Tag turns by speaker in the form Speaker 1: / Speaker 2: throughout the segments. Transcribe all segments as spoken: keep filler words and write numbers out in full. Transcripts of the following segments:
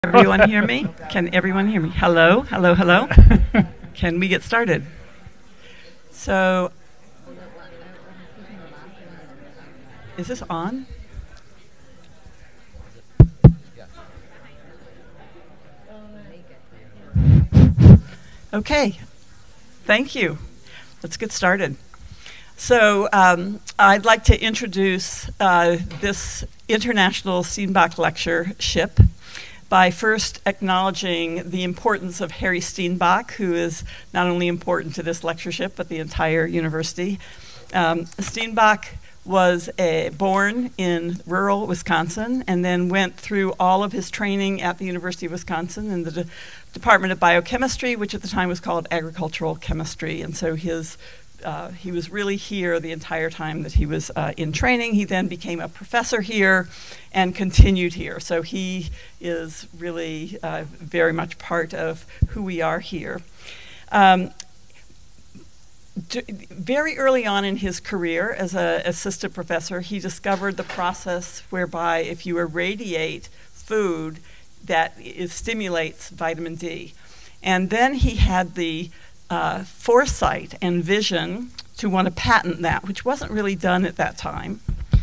Speaker 1: Everyone hear me? Can everyone hear me? Hello, hello, hello. Can we get started? So, is this on? Okay, thank you. Let's get started. So, um, I'd like to introduce uh, this International Steenbach Lectureship by first acknowledging the importance of Harry Steenbach, who is not only important to this lectureship, but the entire university. Um, Steenbach was a, born in rural Wisconsin and then went through all of his training at the University of Wisconsin in the De- Department of Biochemistry, which at the time was called Agricultural Chemistry. And so his Uh, he was really here the entire time that he was uh, in training. He then became a professor here and continued here. So he is really uh, very much part of who we are here. Um, d- very early on in his career as an assistant professor, he discovered the process whereby if you irradiate food, that it stimulates vitamin D. And then he had the Uh, foresight and vision to want to patent that, which wasn't really done at that time.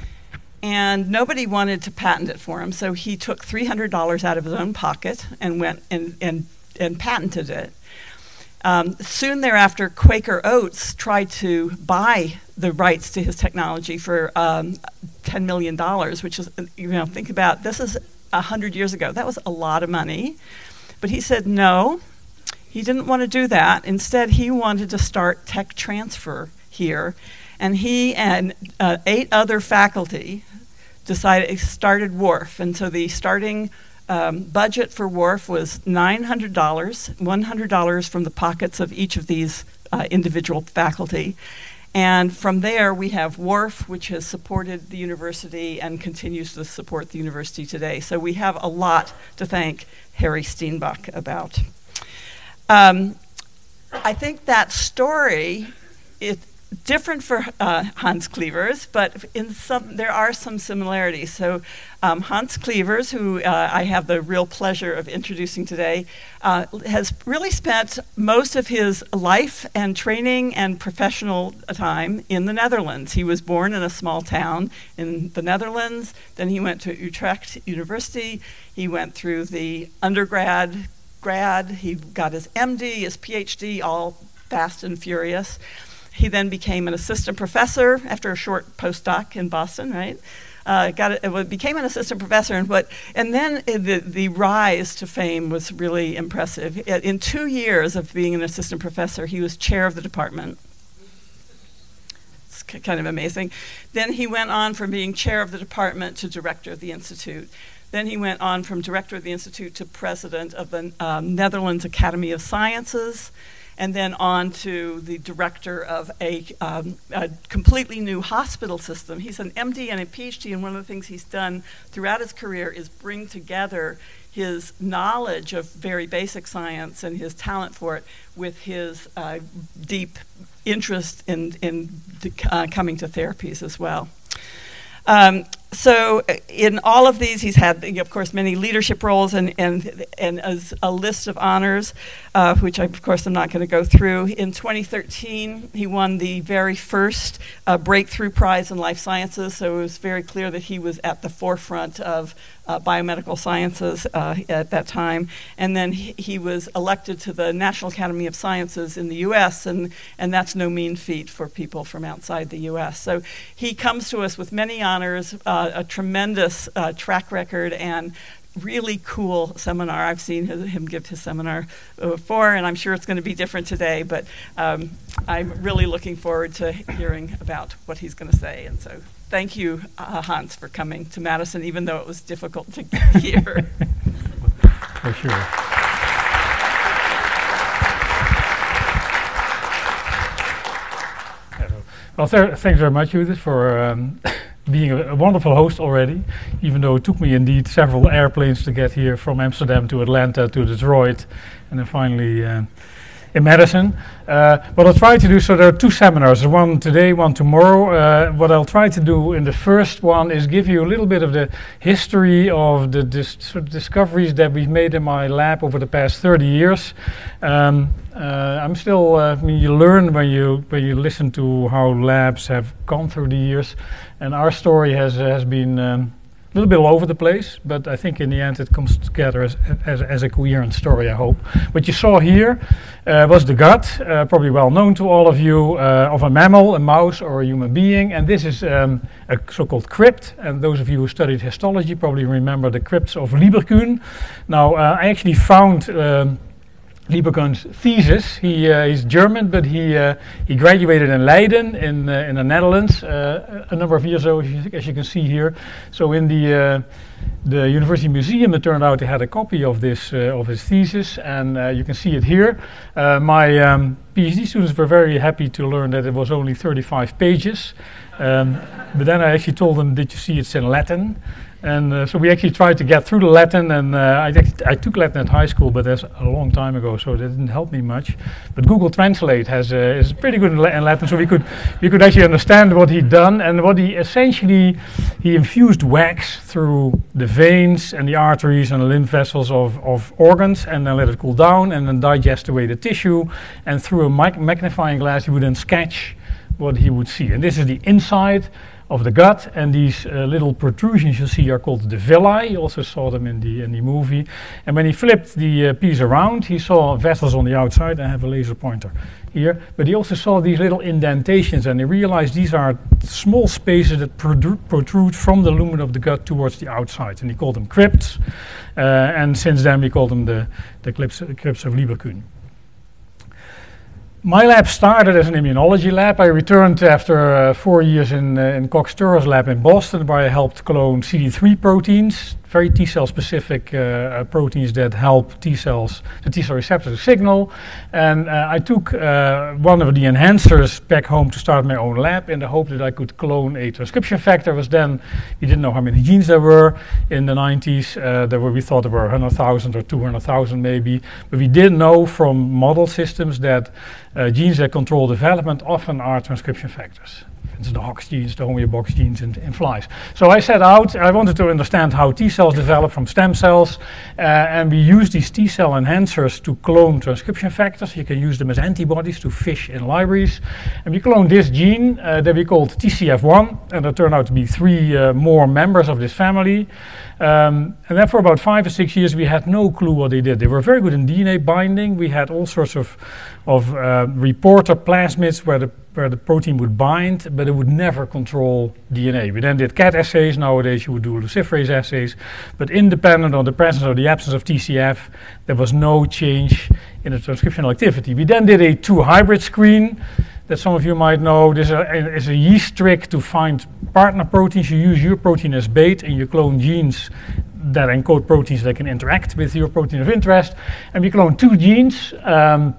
Speaker 1: And nobody wanted to patent it for him, so he took three hundred dollars out of his own pocket and went and, and, and patented it. Um, soon thereafter, Quaker Oats tried to buy the rights to his technology for um, ten million dollars, which is, you know, think about, this is one hundred years ago. That was a lot of money. But he said no. He didn't want to do that. Instead, he wanted to start tech transfer here. And he and uh, eight other faculty decided started W A R F. And so the starting um, budget for W A R F was nine hundred dollars, one hundred dollars from the pockets of each of these uh, individual faculty. And from there, we have W A R F, which has supported the university and continues to support the university today. So we have a lot to thank Harry Steenbach about. Um, I think that story is different for uh, Hans Clevers, but in some there are some similarities. So um, Hans Clevers, who uh, I have the real pleasure of introducing today, uh, has really spent most of his life and training and professional time in the Netherlands. He was born in a small town in the Netherlands. Then he went to Utrecht University. He went through the undergrad grad, he got his M D, his P H D, all fast and furious. He then became an assistant professor after a short postdoc in Boston, right? Uh, got it, it became an assistant professor, and what, and then the the rise to fame was really impressive. In two years of being an assistant professor, he was chair of the department. It's kind of amazing. Then he went on from being chair of the department to director of the institute. Then he went on from director of the institute to president of the um, Netherlands Academy of Sciences, and then on to the director of a, um, a completely new hospital system. He's an M D and a P H D, and one of the things he's done throughout his career is bring together his knowledge of very basic science and his talent for it with his uh, deep interest in, in uh, coming to therapies as well. Um, so in all of these, he's had, of course, many leadership roles and, and, and as a list of honors, uh, which I, of course, I'm not going to go through. In twenty thirteen, he won the very first uh, Breakthrough Prize in Life Sciences, so it was very clear that he was at the forefront of uh, biomedical sciences uh, at that time. And then he, he was elected to the National Academy of Sciences in the U S, and, and that's no mean feat for people from outside the U S. So he comes to us with many honors, uh, a tremendous uh, track record, and really cool seminar. I've seen his, him give his seminar before, and I'm sure it's going to be different today, but um, I'm really looking forward to hearing about what he's going to say. And so thank you, uh, Hans, for coming to Madison, even though it was difficult to get here.
Speaker 2: For sure. Well, th thanks very much, Judith, for um, being a, a wonderful host already, even though it took me indeed several airplanes to get here from Amsterdam to Atlanta to Detroit, and then finally uh, in medicine. Uh, what I'll try to do, so there are two seminars, one today, one tomorrow. Uh, what I'll try to do in the first one is give you a little bit of the history of the dis sort of discoveries that we've made in my lab over the past thirty years. Um, uh, I'm still, uh, I mean, you learn when you when you listen to how labs have gone through the years, and our story has uh, has been um, a little bit all over the place, but I think in the end it comes together as, as, as a coherent story, I hope. What you saw here uh, was the gut, uh, probably well known to all of you, uh, of a mammal, a mouse or a human being, and this is um, a so-called crypt, and those of you who studied histology probably remember the crypts of Lieberkühn. Now, uh, I actually found um, Lieberkühn's thesis. He uh, he's German, but he uh, he graduated in Leiden in uh, in the Netherlands uh, a number of years ago, as you can see here. So in the uh, the University Museum, it turned out they had a copy of this uh, of his thesis, and uh, you can see it here. Uh, my um, PhD students were very happy to learn that it was only thirty-five pages, um, but then I actually told them, "Did you see it's in Latin?" And uh, so we actually tried to get through the Latin, and uh, I, I took Latin at high school, but that's a long time ago, so that didn't help me much. But Google Translate has uh, is pretty good in, La in Latin, so we could we could actually understand what he'd done, and what he essentially he infused wax through the veins and the arteries and the lymph vessels of of organs, and then let it cool down, and then digest away the tissue, and through a mic magnifying glass he would then sketch what he would see, and this is the inside of the gut, and these uh, little protrusions you see are called the villi. You also saw them in the in the movie. And when he flipped the uh, piece around, he saw vessels on the outside. I have a laser pointer here, but he also saw these little indentations, and he realized these are small spaces that protrude from the lumen of the gut towards the outside, and he called them crypts. Uh, and since then we call them the the crypts, uh, crypts of Lieberkühn. My lab started as an immunology lab. I returned after uh, four years in, uh, in Cox Turr's lab in Boston, where I helped clone C D three proteins, very T-cell specific uh, uh, proteins that help T-cells, the T-cell receptor to signal. And uh, I took uh, one of the enhancers back home to start my own lab in the hope that I could clone a transcription factor. It was then, we didn't know how many genes there were in the nineties. Uh, there were, we thought there were one hundred thousand or two hundred thousand maybe. But we did know from model systems that uh, genes that control development often are transcription factors. It's the Hox genes, the homeobox genes in, in flies. So I set out, I wanted to understand how T cells develop from stem cells, uh, and we use these T cell enhancers to clone transcription factors. You can use them as antibodies to fish in libraries. And we cloned this gene uh, that we called T C F one, and there turned out to be three uh, more members of this family. Um, and then for about five or six years we had no clue what they did. They were very good in D N A binding. We had all sorts of, of uh, reporter plasmids where the where the protein would bind, but it would never control D N A. We then did cat assays. Nowadays you would do luciferase assays, but independent of the presence or the absence of T C F, there was no change in the transcriptional activity. We then did a two hybrid screen that some of you might know. This is a yeast trick to find partner proteins. You use your protein as bait, and you clone genes that encode proteins that can interact with your protein of interest. And we cloned two genes. Um,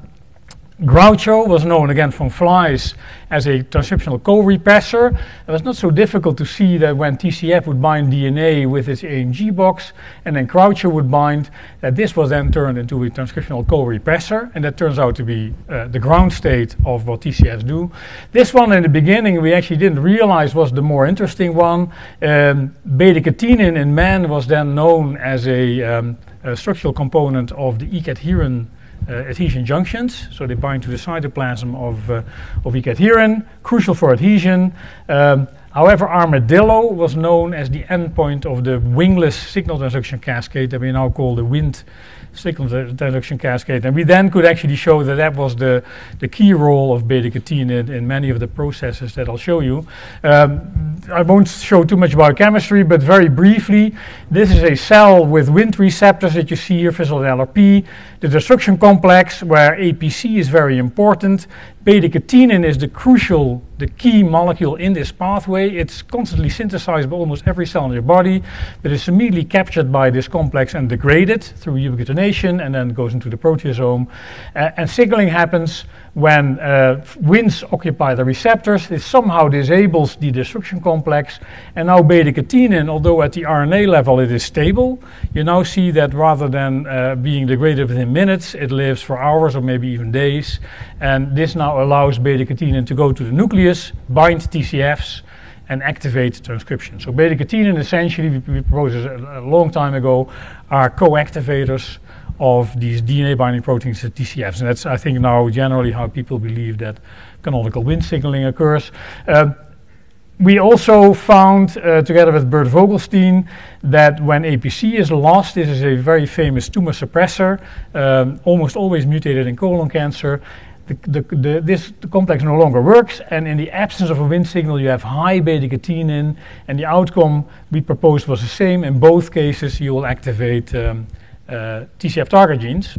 Speaker 2: Groucho was known again from flies as a transcriptional co-repressor. It was not so difficult to see that when T C F would bind D N A with its A and G box, and then Groucho would bind, that this was then turned into a transcriptional co-repressor, and that turns out to be uh, the ground state of what T C Fs do. This one in the beginning we actually didn't realize was the more interesting one. Um, beta-catenin in man was then known as a, um, a structural component of the E-cadherin Uh, adhesion junctions, so they bind to the cytoplasm of, uh, of E-cadherin, crucial for adhesion. Um, however, armadillo was known as the endpoint of the wingless signal transduction cascade that we now call the Wnt signal transduction cascade, and we then could actually show that that was the, the key role of beta-catenin in many of the processes that I'll show you. Um, I won't show too much biochemistry, but very briefly, this is a cell with Wnt receptors that you see here, physical L R P, the destruction complex where A P C is very important. Beta-catenin is the crucial, the key molecule in this pathway. It's constantly synthesized by almost every cell in your body, but it's immediately captured by this complex and degraded through ubiquitination, and then goes into the proteasome. Uh, and signaling happens when uh, Wnt occupy the receptors. It somehow disables the destruction complex, and now beta-catenin, although at the R N A level it is stable, you now see that rather than uh, being degraded within minutes, it lives for hours or maybe even days. And this now allows beta-catenin to go to the nucleus, bind T C Fs, and activate transcription. So beta-catenin essentially, we, we proposed a, a long time ago, are co-activators of these D N A binding proteins, the T C Fs. And that's, I think, now generally how people believe that canonical Wnt signaling occurs. Uh, we also found, uh, together with Bert Vogelstein, that when A P C is lost, this is a very famous tumor suppressor, um, almost always mutated in colon cancer. The, the, the, this the complex no longer works, and in the absence of a Wnt signal, you have high beta-catenin, and the outcome we proposed was the same. In both cases, you will activate um, uh, T C F target genes.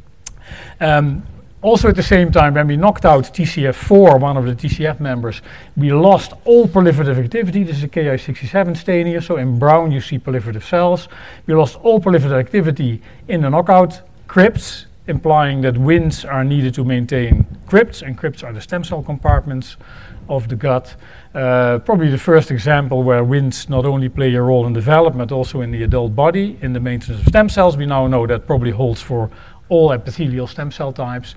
Speaker 2: Um, also, at the same time, when we knocked out T C F four, one of the T C F members, we lost all proliferative activity. This is a Ki sixty-seven stain here, so in brown you see proliferative cells. We lost all proliferative activity in the knockout crypts, implying that Wnt are needed to maintain crypts, and crypts are the stem cell compartments of the gut. Uh, probably the first example where Wnt not only play a role in development, also in the adult body, in the maintenance of stem cells. We now know that probably holds for all epithelial stem cell types.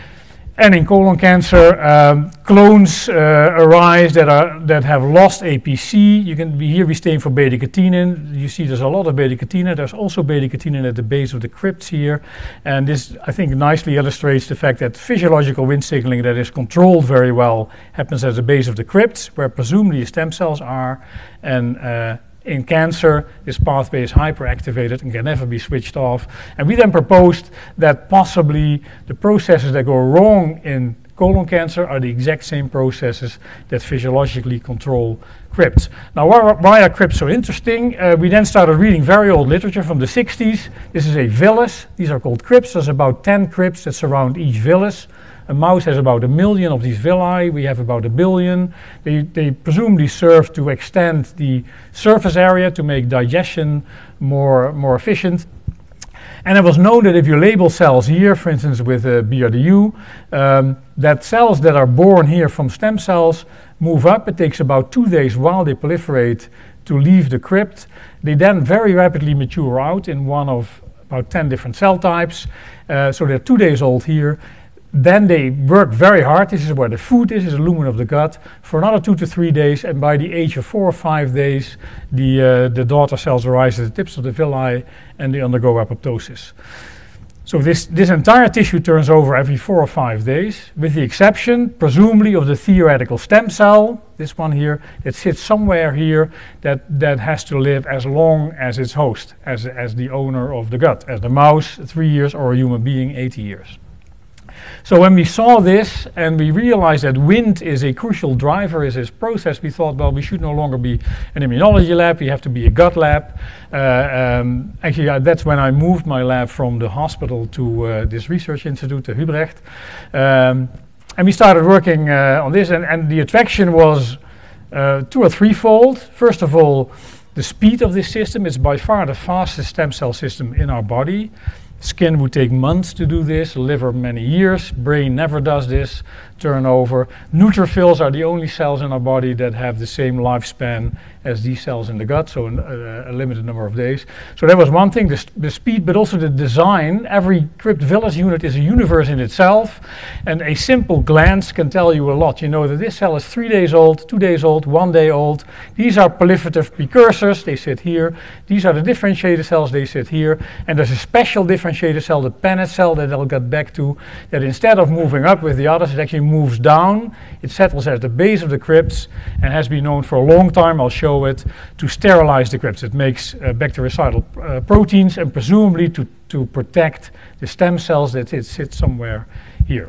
Speaker 2: And in colon cancer, um, clones uh, arise that are that have lost A P C. You can be here we stain for beta-catenin. You see there's a lot of beta-catenin. There's also beta-catenin at the base of the crypts here. And this, I think, nicely illustrates the fact that physiological Wnt signaling that is controlled very well happens at the base of the crypts, where presumably stem cells are. And uh, in cancer, this pathway is hyperactivated and can never be switched off. And we then proposed that possibly the processes that go wrong in colon cancer are the exact same processes that physiologically control crypts. Now, why, why are crypts so interesting? Uh, we then started reading very old literature from the sixties. This is a villus. These are called crypts. There's about ten crypts that surround each villus. A mouse has about a million of these villi. We have about a billion. They, they presumably serve to extend the surface area to make digestion more, more efficient. And it was known that if you label cells here, for instance with uh, B R D U, um, that cells that are born here from stem cells move up. It takes about two days while they proliferate to leave the crypt. They then very rapidly mature out in one of about ten different cell types. Uh, so they're two days old here. Then they work very hard. This is where the food is, is the lumen of the gut, for another two to three days. And by the age of four or five days, the, uh, the daughter cells arise at the tips of the villi and they undergo apoptosis. So this, this entire tissue turns over every four or five days, with the exception, presumably, of the theoretical stem cell, this one here, that sits somewhere here that, that has to live as long as its host, as, as the owner of the gut, as the mouse, three years, or a human being, eighty years. So when we saw this and we realized that Wnt is a crucial driver in this process, we thought, well, we should no longer be an immunology lab, we have to be a gut lab. Uh, um, actually, uh, that's when I moved my lab from the hospital to uh, this research institute, to Hubrecht. Um, and we started working uh, on this, and, and the attraction was uh, two or threefold. First of all, the speed of this system is by far the fastest stem cell system in our body. Skin would take months to do this, liver many years, brain never does this turnover. Neutrophils are the only cells in our body that have the same lifespan as these cells in the gut, so an, uh, a limited number of days. So that was one thing, the, the speed, but also the design. Every crypt villus unit is a universe in itself, and a simple glance can tell you a lot. You know that this cell is three days old, two days old, one day old. These are proliferative precursors, they sit here. These are the differentiated cells, they sit here. And there's a special differentiated cell, the Paneth cell, that I'll get back to, that instead of moving up with the others, it actually moves down. It settles at the base of the crypts and has been known for a long time, I'll show it, to sterilize the crypts. It makes uh, bactericidal uh, proteins, and presumably to, to protect the stem cells that it sit somewhere here.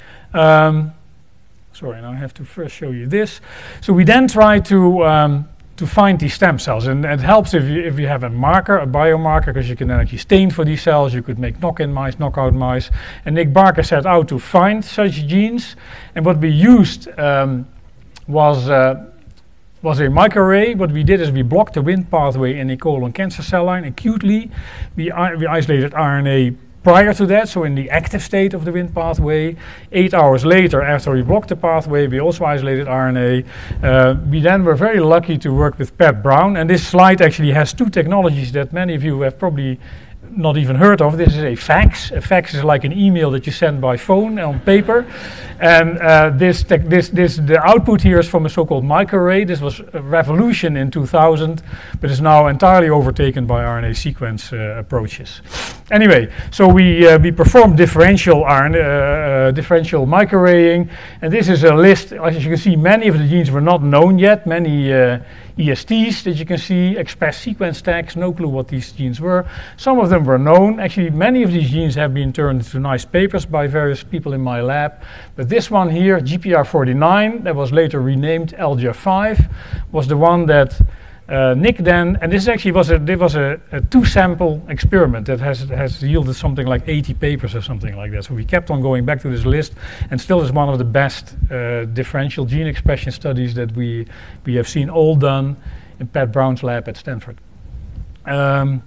Speaker 2: Um, sorry, now I have to first show you this. So we then try to, um, to find these stem cells. And it helps if you, if you have a marker, a biomarker, because you can then actually stain for these cells. You could make knock-in mice, knockout mice. And Nick Barker set out to find such genes. And what we used um, was, uh, was a microarray. What we did is we blocked the Wnt pathway in a colon cancer cell line acutely. We, uh, we isolated R N A prior to that, so in the active state of the Wnt pathway. Eight hours later, after we blocked the pathway, we also isolated R N A. Uh, we then were very lucky to work with Pat Brown, and this slide actually has two technologies that many of you have probably not even heard of. This is a fax. A fax is like an email that you send by phone on paper. And uh, this, this, this, the output here is from a so-called microarray. This was a revolution in two thousand, but is now entirely overtaken by R N A sequence uh, approaches. Anyway, so we uh, we performed differential R N A, uh, uh, differential microarraying, and this is a list. As you can see, many of the genes were not known yet. Many uh, E S Ts that you can see, express sequence tags, no clue what these genes were. Some of them were known. Actually, many of these genes have been turned into nice papers by various people in my lab. But this one here, G P R forty-nine, that was later renamed L G R five, was the one that uh, Nick then, and this actually was a, this was a, a two-sample experiment that has, has yielded something like eighty papers or something like that. So we kept on going back to this list, and still is one of the best uh, differential gene expression studies that we, we have seen, all done in Pat Brown's lab at Stanford. Um,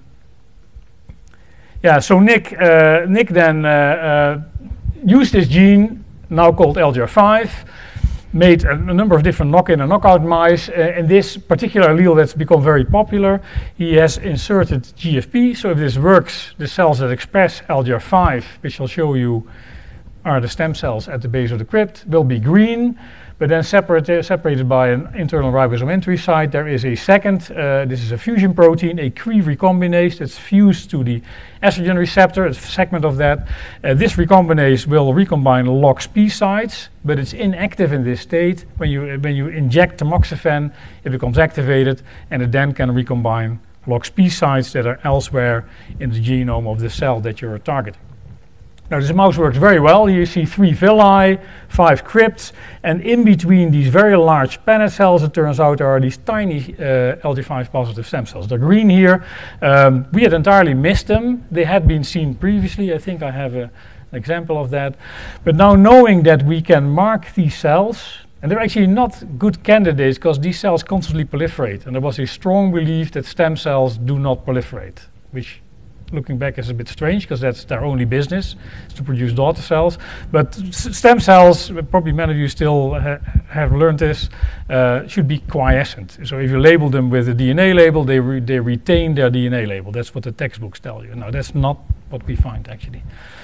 Speaker 2: yeah, so Nick, uh, Nick then uh, uh, used this gene, now called L G R five, made a, a number of different knock-in and knockout mice. Uh, in this particular allele that's become very popular, he has inserted G F P. So if this works, the cells that express L G R five, which I'll show you are the stem cells at the base of the crypt, will be green. But then separate, separated by an internal ribosome entry site, there is a second, uh, this is a fusion protein, a Cre recombinase that's fused to the estrogen receptor, a segment of that. Uh, this recombinase will recombine LOXP sites, but it's inactive in this state. When you, when you inject tamoxifen, it becomes activated, and it then can recombine LOXP sites that are elsewhere in the genome of the cell that you're targeting. Now this mouse works very well. Here you see three villi, five crypts, and in between these very large Paneth cells, it turns out there are these tiny uh, L G five positive stem cells. They're green here. Um, we had entirely missed them. They had been seen previously. I think I have a, an example of that. But now knowing that we can mark these cells, and they're actually not good candidates because these cells constantly proliferate. And there was a strong belief that stem cells do not proliferate, which looking back is a bit strange because that's their only business, is to produce daughter cells. But s stem cells, probably many of you still ha have learned this, uh, should be quiescent. So if you label them with a D N A label, they, re they retain their D N A label. That's what the textbooks tell you. Now that's not what we find actually.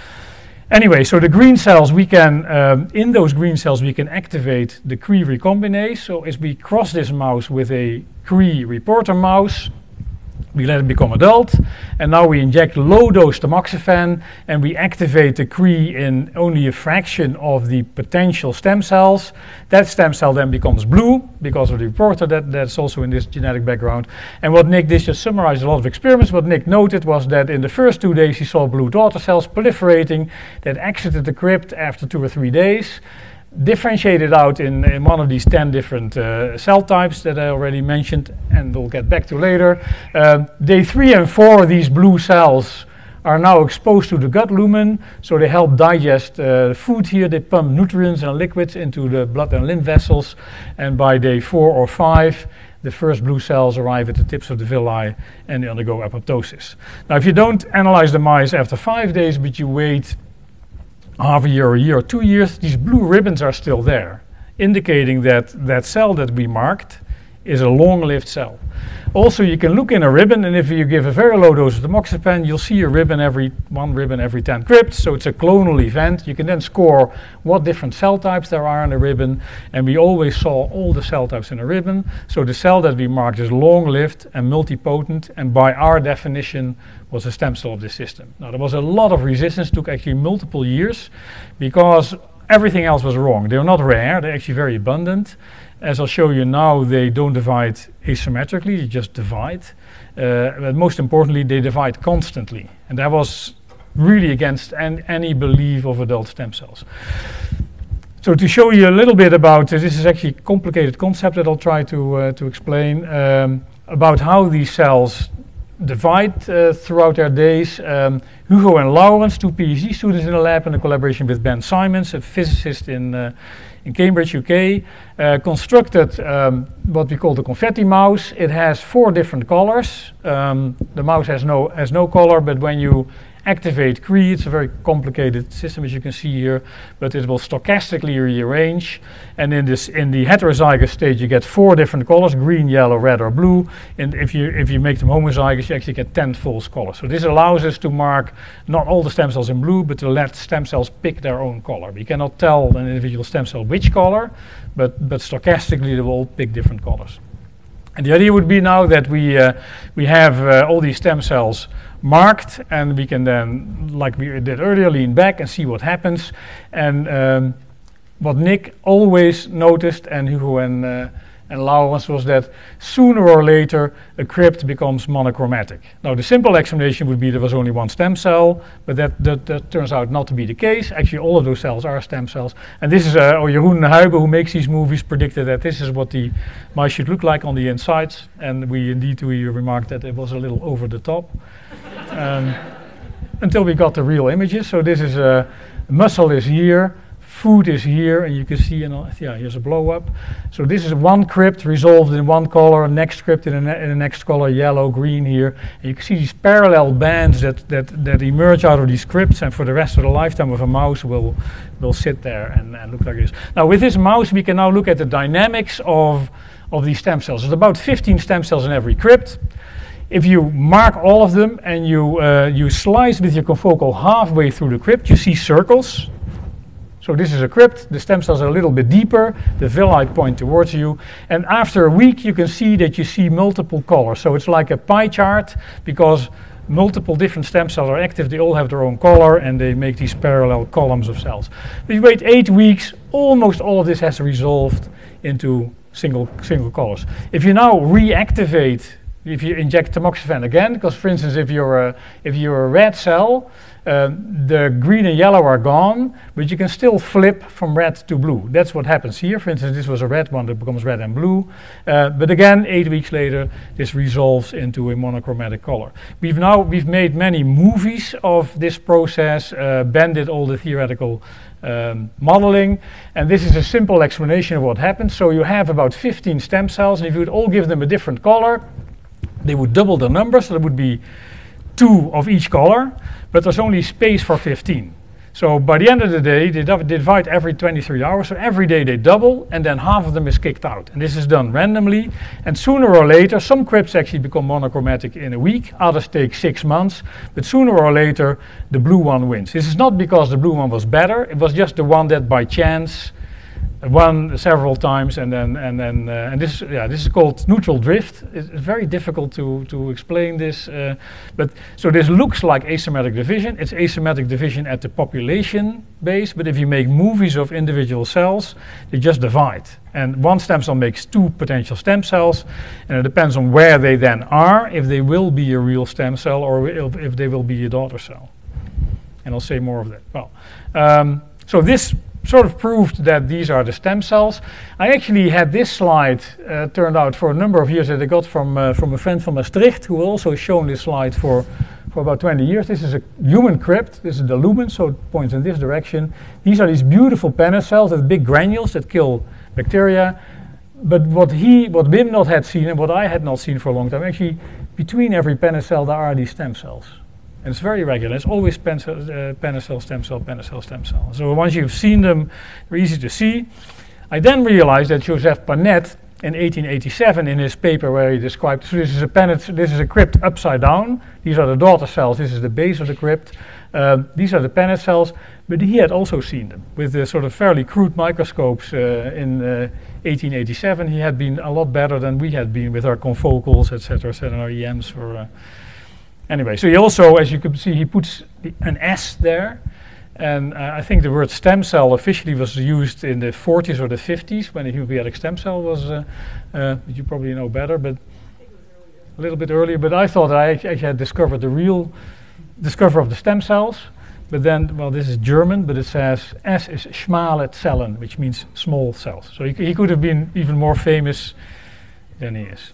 Speaker 2: Anyway, so the green cells, we can, um, in those green cells, we can activate the Cre recombinase. So as we cross this mouse with a Cre reporter mouse, we let it become adult, and now we inject low-dose tamoxifen, and we activate the Cre in only a fraction of the potential stem cells. That stem cell then becomes blue because of the reporter that, that's also in this genetic background. And what Nick did, just summarized a lot of experiments, what Nick noted was that in the first two days he saw blue daughter cells proliferating that exited the crypt after two or three days. Differentiated out in, in one of these ten different uh, cell types that I already mentioned, and we'll get back to later. Uh, day three and four, these blue cells are now exposed to the gut lumen, so they help digest uh, food here. They pump nutrients and liquids into the blood and lymph vessels, and by day four or five, the first blue cells arrive at the tips of the villi and they undergo apoptosis. Now, if you don't analyze the mice after five days, but you wait half a year or a year or two years, these blue ribbons are still there, indicating that that cell that we marked is a long-lived cell. Also, you can look in a ribbon, and if you give a very low dose of tamoxifen, you'll see a ribbon every, one ribbon every ten crypts, so it's a clonal event. You can then score what different cell types there are in a ribbon, and we always saw all the cell types in a ribbon, so the cell that we marked is long-lived and multipotent, and by our definition, was a stem cell of this system. Now, there was a lot of resistance, took actually multiple years, because everything else was wrong. They're not rare, they're actually very abundant. As I'll show you now, they don't divide asymmetrically, they just divide. Uh, but most importantly, they divide constantly. And that was really against an, any belief of adult stem cells. So So to show you a little bit about, uh, this is actually a complicated concept that I'll try to, uh, to explain, um, about how these cells divide uh, throughout their days. Um, Hugo and Laurens, two PhD students in the lab in a collaboration with Ben Simons, a physicist in, uh, in Cambridge, U K, uh, constructed um, what we call the confetti mouse. It has four different colors. Um, the mouse has no, has no color, but when you activate Cree, it's a very complicated system as you can see here, but it will stochastically rearrange, and in this in the heterozygous state you get four different colors: green, yellow, red or blue, and if you if you make them homozygous you actually get ten false colors. So this allows us to mark not all the stem cells in blue, but to let stem cells pick their own color. We cannot tell an individual stem cell which color, but but stochastically they will all pick different colors. And the idea would be now that we uh, we have uh, all these stem cells marked, and we can then, like we did earlier, lean back and see what happens. And um, what Nick always noticed, and Hugo and, uh, and Laurens, was that sooner or later a crypt becomes monochromatic. Now the simple explanation would be there was only one stem cell, but that, that, that turns out not to be the case. Actually all of those cells are stem cells. And this is, uh, or Jeroen Huybe, who makes these movies, predicted that this is what the mice should look like on the insides. And we indeed we remarked that it was a little over the top. Um, until we got the real images. So this is a uh, muscle is here, food is here, and you can see, in a, yeah, here's a blow up. So this is one crypt resolved in one color, next crypt in, a ne in the next color, yellow, green here. And you can see these parallel bands that, that, that emerge out of these crypts, and for the rest of the lifetime of a mouse will, will sit there and, and look like this. Now with this mouse we can now look at the dynamics of, of these stem cells. There's about fifteen stem cells in every crypt. If you mark all of them and you, uh, you slice with your confocal halfway through the crypt, you see circles. So this is a crypt, the stem cells are a little bit deeper, the villi point towards you, and after a week you can see that you see multiple colors. So it's like a pie chart, because multiple different stem cells are active, they all have their own color, and they make these parallel columns of cells. If you wait eight weeks, almost all of this has resolved into single, single colors. If you now reactivate, if you inject tamoxifen again, because for instance, if you're a, if you're a red cell, uh, the green and yellow are gone, but you can still flip from red to blue. That's what happens here. For instance, this was a red one that becomes red and blue. Uh, but again, eight weeks later, this resolves into a monochromatic color. We've now we've made many movies of this process. Uh, Ben did all the theoretical Um, modeling, and this is a simple explanation of what happens. So you have about fifteen stem cells, and if you would all give them a different color, they would double the number, so there would be two of each color, but there's only space for fifteen. So by the end of the day, they divide every twenty-three hours, so every day they double, and then half of them is kicked out. And this is done randomly, and sooner or later, some crypts actually become monochromatic in a week, others take six months, but sooner or later, the blue one wins. This is not because the blue one was better, it was just the one that by chance won several times, and then and then uh, and this yeah this is called neutral drift. It's very difficult to to explain this, uh, but so this looks like asymmetric division. It's asymmetric division at the population base, but if you make movies of individual cells, they just divide, and one stem cell makes two potential stem cells, and it depends on where they then are, if they will be a real stem cell or if, if they will be a daughter cell. And I'll say more of that. Well, um, so this sort of proved that these are the stem cells. I actually had this slide uh, turned out for a number of years that I got from uh, from a friend from Maastricht, who also shown this slide for, for about twenty years. This is a human crypt. This is the lumen, so it points in this direction. These are these beautiful Paneth cells with big granules that kill bacteria. But what he, what Wim not had seen, and what I had not seen for a long time, actually between every Paneth cell there are these stem cells. And it's very regular. It's always Paneth cell, uh, Paneth cell, stem cell, Paneth cell, stem cell. So once you've seen them, they're easy to see. I then realized that Joseph Paneth in eighteen eighty-seven, in his paper where he described, so this is a Paneth, this is a crypt upside down. These are the daughter cells. This is the base of the crypt. Uh, these are the Paneth cells. But he had also seen them with the sort of fairly crude microscopes uh, in uh, eighteen eighty-seven. He had been a lot better than we had been with our confocals, et cetera, et cetera, our E Ms for. Uh, Anyway, so he also, as you can see, he puts the, an S there, and uh, I think the word stem cell officially was used in the forties or the fifties when the hematopoietic stem cell was, uh, uh, you probably know better, but a little bit earlier. But I thought I actually had discovered the real discoverer of the stem cells, but then, well, this is German, but it says S is schmale Zellen, which means small cells. So he, he could have been even more famous than he is.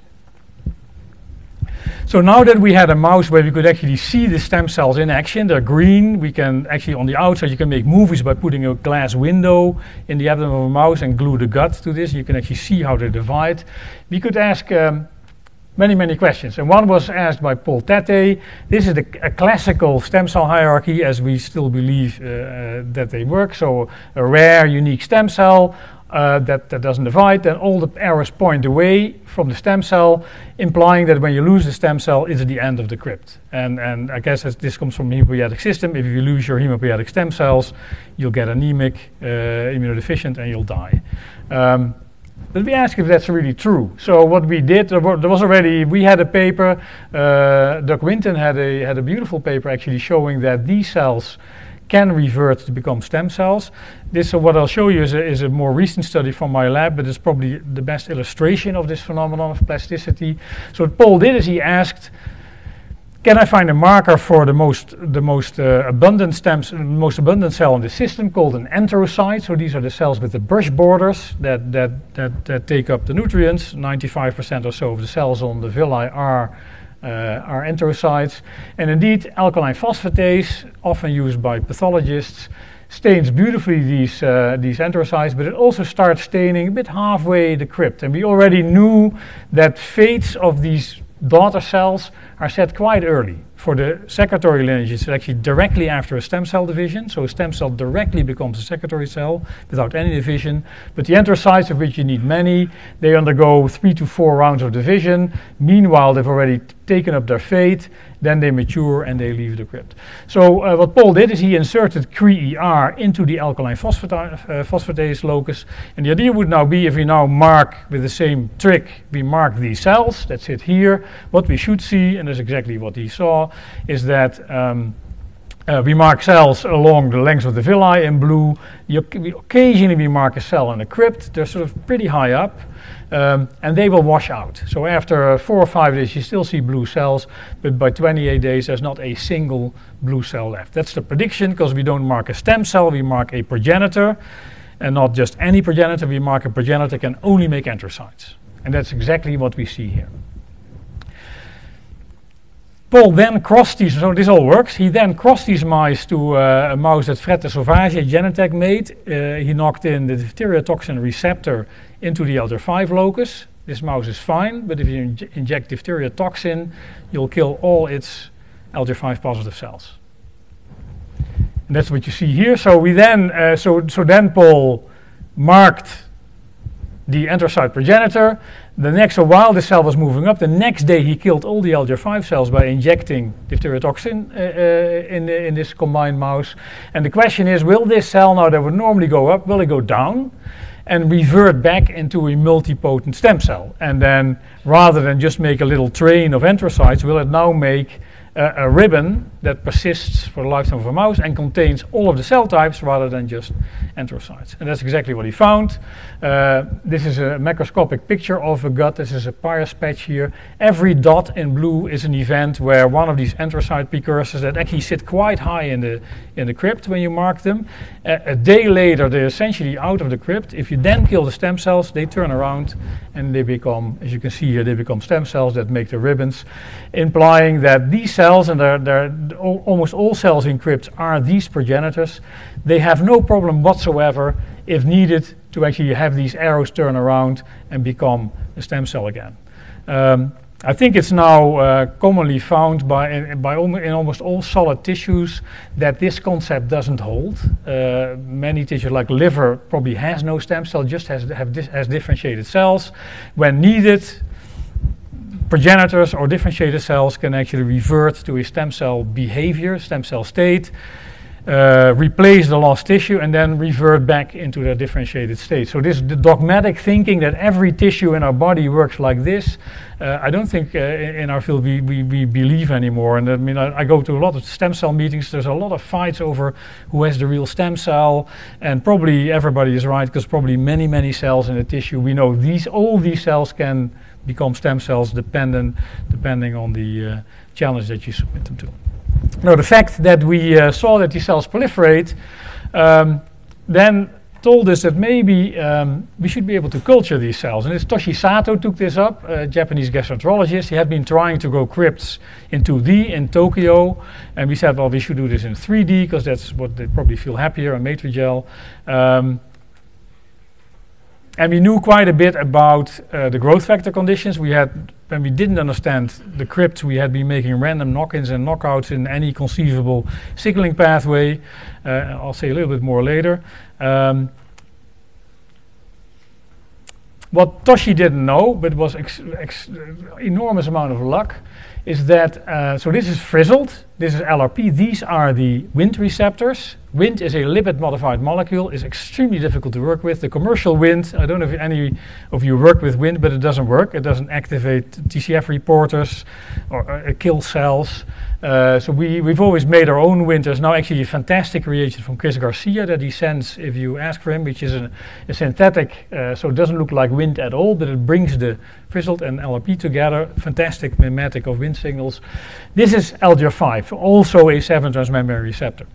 Speaker 2: So now that we had a mouse where we could actually see the stem cells in action, they're green. We can actually, on the outside, you can make movies by putting a glass window in the abdomen of a mouse and glue the gut to this. You can actually see how they divide. We could ask um, many, many questions. And one was asked by Paul Tete. This is the, a classical stem cell hierarchy as we still believe uh, uh, that they work. So a rare, unique stem cell. Uh, that, that doesn't divide, then all the arrows point away from the stem cell, implying that when you lose the stem cell, it's the end of the crypt. And, and I guess as this comes from the hematopoietic system. If you lose your hematopoietic stem cells, you'll get anemic, uh, immunodeficient, and you'll die. Um, but we ask if that's really true. So what we did, there was already, we had a paper, uh, Doug Winton had a, had a beautiful paper actually showing that these cells can revert to become stem cells. This, uh, what I'll show you is a, is a more recent study from my lab, but it's probably the best illustration of this phenomenon of plasticity. So what Paul did is he asked, can I find a marker for the most, the most uh, abundant stems, most abundant cell in the system called an enterocyte? So these are the cells with the brush borders that, that, that, that take up the nutrients. ninety-five percent or so of the cells on the villi are Uh, are enterocytes. And indeed, alkaline phosphatase, often used by pathologists, stains beautifully these, uh, these enterocytes, but it also starts staining a bit halfway the crypt. And we already knew that fates of these daughter cells are set quite early. For the secretory lineage, it's actually directly after a stem cell division. So a stem cell directly becomes a secretory cell without any division. But the enterocytes, of which you need many, they undergo three to four rounds of division. Meanwhile, they've already t- taken up their fate. Then they mature and they leave the crypt. So uh, what Paul did is he inserted C R I E R into the alkaline phosphata- uh, phosphatase locus. And the idea would now be, if we now mark with the same trick, we mark these cells that sit here. What we should see, and that's exactly what he saw, is that um, uh, we mark cells along the length of the villi in blue. You, we occasionally we mark a cell in the crypt. They're sort of pretty high up, um, and they will wash out. So after uh, four or five days, you still see blue cells, but by twenty-eight days, there's not a single blue cell left. That's the prediction, because we don't mark a stem cell, we mark a progenitor, and not just any progenitor. We mark a progenitor can only make enterocytes, and that's exactly what we see here. Paul then crossed these, so this all works, he then crossed these mice to uh, a mouse that Fred de Sauvage at Genentech made. Uh, he knocked in the diphtheria toxin receptor into the L D R five locus. This mouse is fine, but if you inj- inject diphtheria toxin, you'll kill all its L D R five positive cells. And that's what you see here. So we then, uh, so, so then Paul marked the enterocyte progenitor. The next, so while the cell was moving up, the next day he killed all the L D R five cells by injecting diphtheria toxin uh, uh, in, in this combined mouse. And the question is, will this cell now that would normally go up, will it go down and revert back into a multipotent stem cell? And then rather than just make a little train of enterocytes, will it now make uh, a ribbon that persists for the lifetime of a mouse and contains all of the cell types rather than just enterocytes? And that's exactly what he found. Uh, this is a macroscopic picture of a gut. This is a Pierce patch here. Every dot in blue is an event where one of these enterocyte precursors that actually sit quite high in the in the crypt when you mark them. Uh, a day later, they're essentially out of the crypt. If you then kill the stem cells, they turn around and they become, as you can see here, they become stem cells that make the ribbons, implying that these cells, and they're, they're al- almost all cells in crypts are these progenitors. They have no problem whatsoever, if needed, to actually have these arrows turn around and become a stem cell again. Um, I think it's now uh, commonly found by, in, by al- in almost all solid tissues that this concept doesn't hold. Uh, many tissues like liver probably has no stem cell, just has, have dis- has differentiated cells. When needed, progenitors or differentiated cells can actually revert to a stem cell behavior, stem cell state, uh, replace the lost tissue, and then revert back into their differentiated state. So this the dogmatic thinking that every tissue in our body works like this, uh, I don't think uh, in, in our field we, we, we believe anymore. And I mean, I, I go to a lot of stem cell meetings. There's a lot of fights over who has the real stem cell, and probably everybody is right, because probably many, many cells in the tissue, we know these all these cells can become stem cells dependent, depending on the uh, challenge that you submit them to. Now, the fact that we uh, saw that these cells proliferate um, then told us that maybe um, we should be able to culture these cells. And this Toshi Sato took this up, a Japanese gastroenterologist. He had been trying to grow crypts in two D in Tokyo. And we said, well, we should do this in three D because that's what they probably feel happier on Matrigel. Um, and we knew quite a bit about uh, the growth factor conditions. We had, when we didn't understand the crypt, we had been making random knock-ins and knockouts in any conceivable signaling pathway. Uh, I'll say a little bit more later. Um, what Toshi didn't know, but was ex ex enormous amount of luck, is that, uh, so this is frizzled, this is L R P, these are the Wnt receptors. Wnt is a lipid-modified molecule, is extremely difficult to work with. The commercial Wnt, I don't know if any of you work with Wnt, but it doesn't work. It doesn't activate T C F reporters or uh, kill cells. Uh, so we, we've always made our own Wnt. There's now actually a fantastic reagent from Chris Garcia that he sends if you ask for him, which is a, a synthetic, uh, so it doesn't look like Wnt at all, but it brings the frizzled and L R P together. Fantastic mimetic of Wnt signals. This is L G R five, also a seven transmembrane receptor.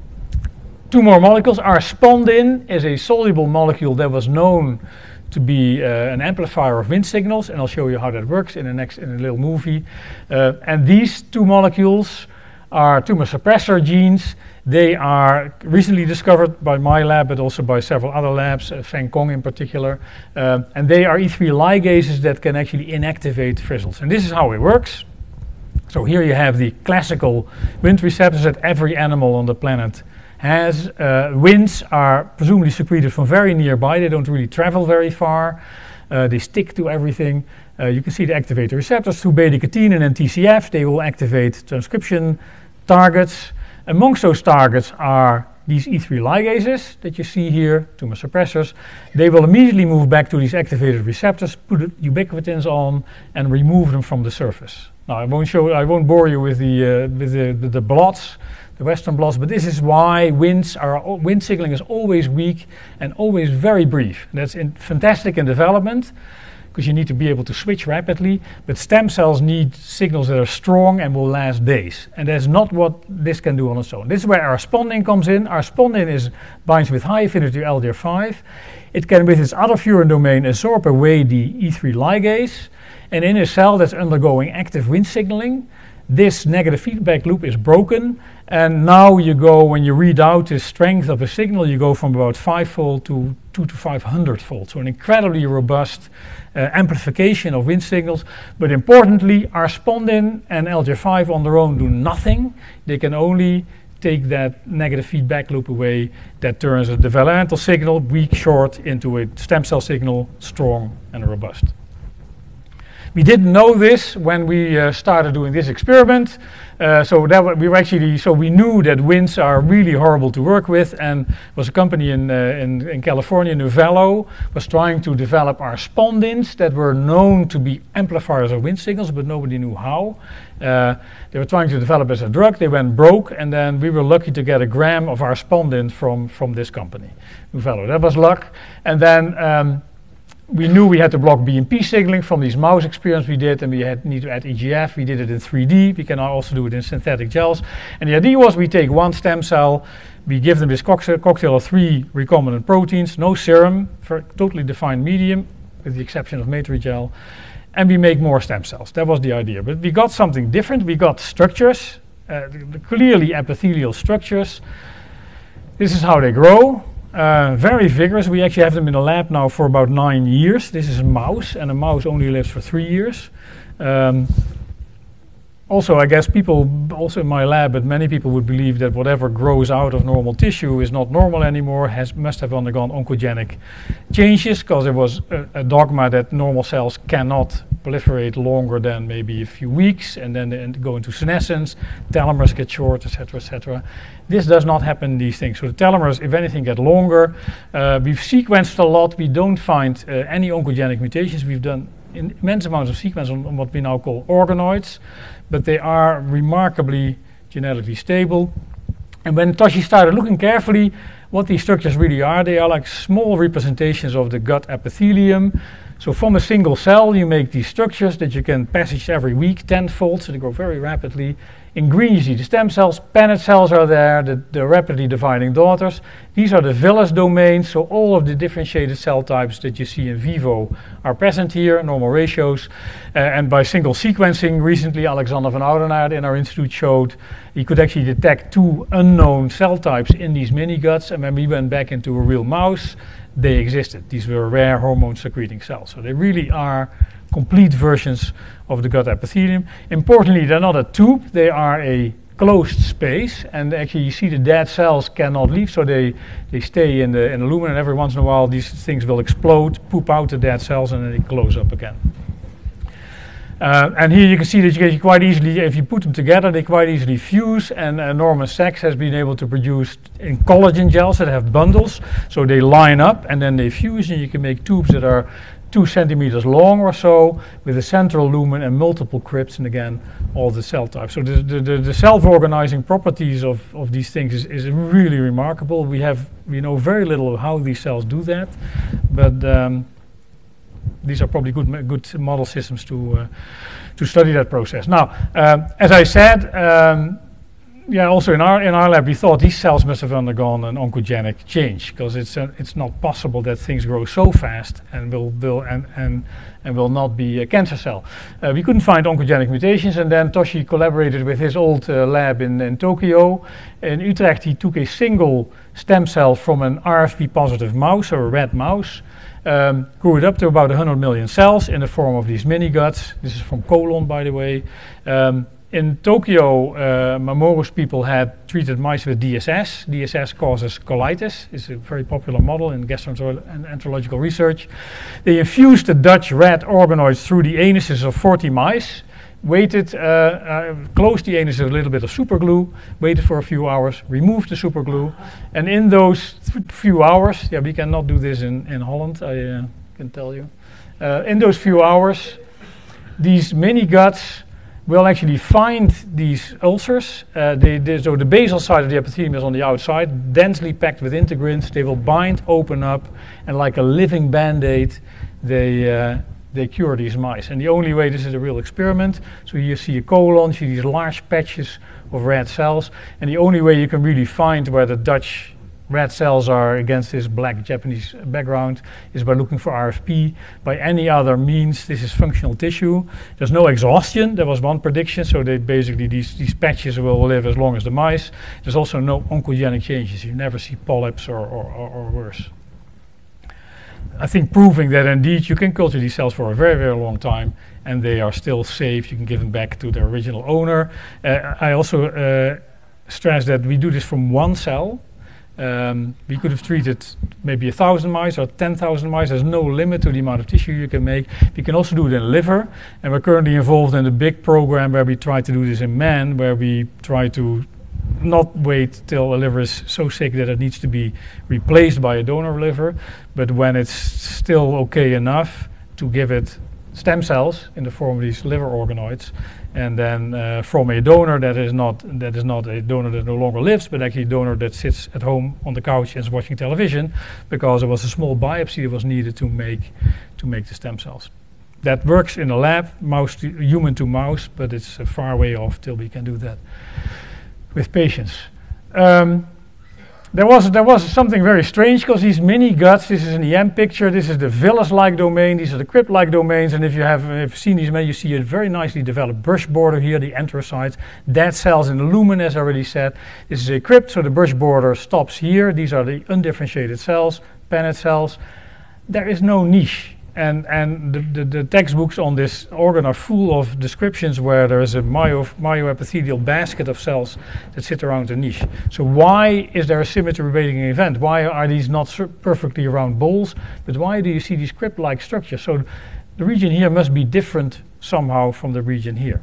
Speaker 2: Two more molecules. Our spondin is a soluble molecule that was known to be uh, an amplifier of Wnt signals, and I'll show you how that works in the next in a little movie. Uh, and these two molecules are tumor suppressor genes. They are recently discovered by my lab, but also by several other labs, uh, Feng Kong in particular. Uh, and they are E three ligases that can actually inactivate frizzles. And this is how it works. So here you have the classical Wnt receptors that every animal on the planet has. Uh, Wnt's are presumably secreted from very nearby. They don't really travel very far. Uh, they stick to everything. Uh, you can see the activator receptors through beta-catenin and T C F. They will activate transcription targets. Amongst those targets are these E three ligases that you see here, tumor suppressors. They will immediately move back to these activated receptors, put ubiquitins on, and remove them from the surface. Now, I won't show. I won't bore you with the uh, with the, the, the blots. The Western blots, but this is why Wnt are Wnt signaling is always weak and always very brief. That's in fantastic in development because you need to be able to switch rapidly. But stem cells need signals that are strong and will last days, and that's not what this can do on its own. This is where our spondin comes in. Our spondin is binds with high affinity to L G R five. It can, with its other furin domain, absorb away the E three ligase, and in a cell that's undergoing active Wnt signaling, this negative feedback loop is broken, and now you go, when you read out the strength of a signal, you go from about five-fold to two to five hundred-fold. So an incredibly robust uh, amplification of Wnt signals. But importantly, our spondin and L G R five on their own do nothing. They can only take that negative feedback loop away that turns a developmental signal, weak, short, into a stem cell signal, strong and robust. We didn't know this when we uh, started doing this experiment. Uh, so that we were actually, so we knew that Wnt's are really horrible to work with, and was a company in, uh, in, in California, Novello, was trying to develop our spondins that were known to be amplifiers of Wnt signals, but nobody knew how. Uh, they were trying to develop as a drug. They went broke, and then we were lucky to get a gram of our spondin from, from this company, Novello. That was luck. And then um, we knew we had to block B M P signaling from these mouse experiments we did, and we had need to add E G F. We did it in three D. We can now also do it in synthetic gels. And the idea was we take one stem cell, we give them this cocktail of three recombinant proteins, no serum, for totally defined medium, with the exception of Matrigel, and we make more stem cells. That was the idea. But we got something different. We got structures, uh, clearly epithelial structures. This is how they grow. Uh, very vigorous. We actually have them in the lab now for about nine years. This is a mouse, and a mouse only lives for three years. Um, also, I guess people, also in my lab, but many people would believe that whatever grows out of normal tissue is not normal anymore, has must have undergone oncogenic changes, because there was a, a dogma that normal cells cannot proliferate longer than maybe a few weeks, and then they go into senescence, telomeres get short, et cetera, et cetera. This does not happen in these things. So the telomeres, if anything, get longer. Uh, we've sequenced a lot. We don't find uh, any oncogenic mutations. We've done immense amounts of sequence on, on what we now call organoids, but they are remarkably genetically stable. And when Toshi started looking carefully what these structures really are, they are like small representations of the gut epithelium. So from a single cell, you make these structures that you can passage every week tenfold, so they grow very rapidly. In green, you see the stem cells. Paneth cells are there, the, the rapidly dividing daughters. These are the villus domains, so all of the differentiated cell types that you see in vivo are present here, normal ratios. Uh, and by single sequencing, recently Alexander van Oudenaarde in our institute showed he could actually detect two unknown cell types in these mini-guts, and when we went back into a real mouse, they existed. These were rare hormone-secreting cells. So they really are complete versions of the gut epithelium. Importantly, they're not a tube, they are a closed space, and actually you see the dead cells cannot leave, so they, they stay in the, in the lumen, and every once in a while these things will explode, poop out the dead cells, and then they close up again. Uh, and here you can see that you can quite easily, if you put them together, they quite easily fuse, and uh, Norman Sachs has been able to produce in collagen gels that have bundles, so they line up and then they fuse, and you can make tubes that are two centimeters long or so, with a central lumen and multiple crypts, and again, all the cell types. So the, the, the, the self-organizing properties of, of these things is, is really remarkable. We have, we know very little of how these cells do that, but um, these are probably good, good model systems to uh, to study that process. Now, um, as I said, um, yeah, also in our in our lab, we thought these cells must have undergone an oncogenic change, because it's uh, it's not possible that things grow so fast and will will and and and will not be a cancer cell. Uh, we couldn't find oncogenic mutations, and then Toshi collaborated with his old uh, lab in, in Tokyo. In Utrecht, he took a single stem cell from an R F P positive mouse, or a rat mouse. Um, grew it up to about one hundred million cells in the form of these mini-guts. This is from colon, by the way. Um, in Tokyo, uh, Mamoru's people had treated mice with D S S. D S S causes colitis. It's a very popular model in gastroenterological research. They infused the Dutch rat organoids through the anuses of forty mice, waited, uh, uh, closed the anus with a little bit of super glue, waited for a few hours, removed the super glue, and in those th few hours, yeah, we cannot do this in, in Holland, I uh, can tell you. Uh, in those few hours, these mini-guts will actually find these ulcers. Uh, they, they, so the basal side of the epithelium is on the outside, densely packed with integrins. They will bind, open up, and like a living band-aid, they uh, they cure these mice. And the only way, this is a real experiment, so you see a colon, you see these large patches of red cells, and the only way you can really find where the Dutch red cells are against this black Japanese background is by looking for R F P. By any other means, this is functional tissue. There's no exhaustion. There was one prediction, so they basically these, these patches will live as long as the mice. There's also no oncogenic changes. You never see polyps or, or, or, or worse. I think proving that indeed you can culture these cells for a very, very long time and they are still safe. You can give them back to their original owner. Uh, I also uh, stress that we do this from one cell. Um, we could have treated maybe a thousand mice or ten thousand mice. There's no limit to the amount of tissue you can make. We can also do it in liver, and we're currently involved in a big program where we try to do this in men, where we try to not wait till a liver is so sick that it needs to be replaced by a donor liver, but when it's still okay enough to give it stem cells in the form of these liver organoids, and then uh, from a donor that is not that is not a donor that no longer lives, but actually a donor that sits at home on the couch and is watching television, because there was a small biopsy that was needed to make to make the stem cells. That works in a lab, mouse to, human to mouse, but it's a far way off till we can do that with patients. Um, There was, there was something very strange, because these mini guts, this is an E M picture, this is the villus-like domain, these are the crypt-like domains, and if you have if seen these, you see a very nicely developed brush border here, the enterocytes, dead cells in the lumen, as I already said. This is a crypt, so the brush border stops here. These are the undifferentiated cells, Paneth cells. There is no niche. And, and the, the, the textbooks on this organ are full of descriptions where there is a myo, myoepithelial basket of cells that sit around the niche. So why is there a symmetry breaking event? Why are these not perfectly round balls? But why do you see these crypt-like structures? So the region here must be different somehow from the region here.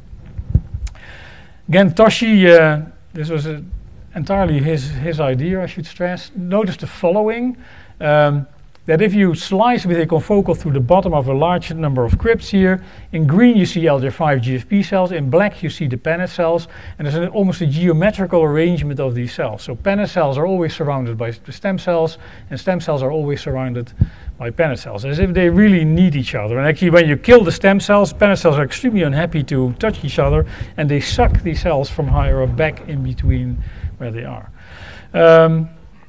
Speaker 2: Again, Toshi, uh, this was a, entirely his, his idea, I should stress. Notice the following. Um, that if you slice with a confocal through the bottom of a large number of crypts here, in green you see L D R five G F P cells, in black you see the Paneth cells, and there's an, almost a geometrical arrangement of these cells. So Paneth cells are always surrounded by stem cells, and stem cells are always surrounded by Paneth cells, as if they really need each other. And actually when you kill the stem cells, Paneth cells are extremely unhappy to touch each other, and they suck these cells from higher up back in between where they are. Um,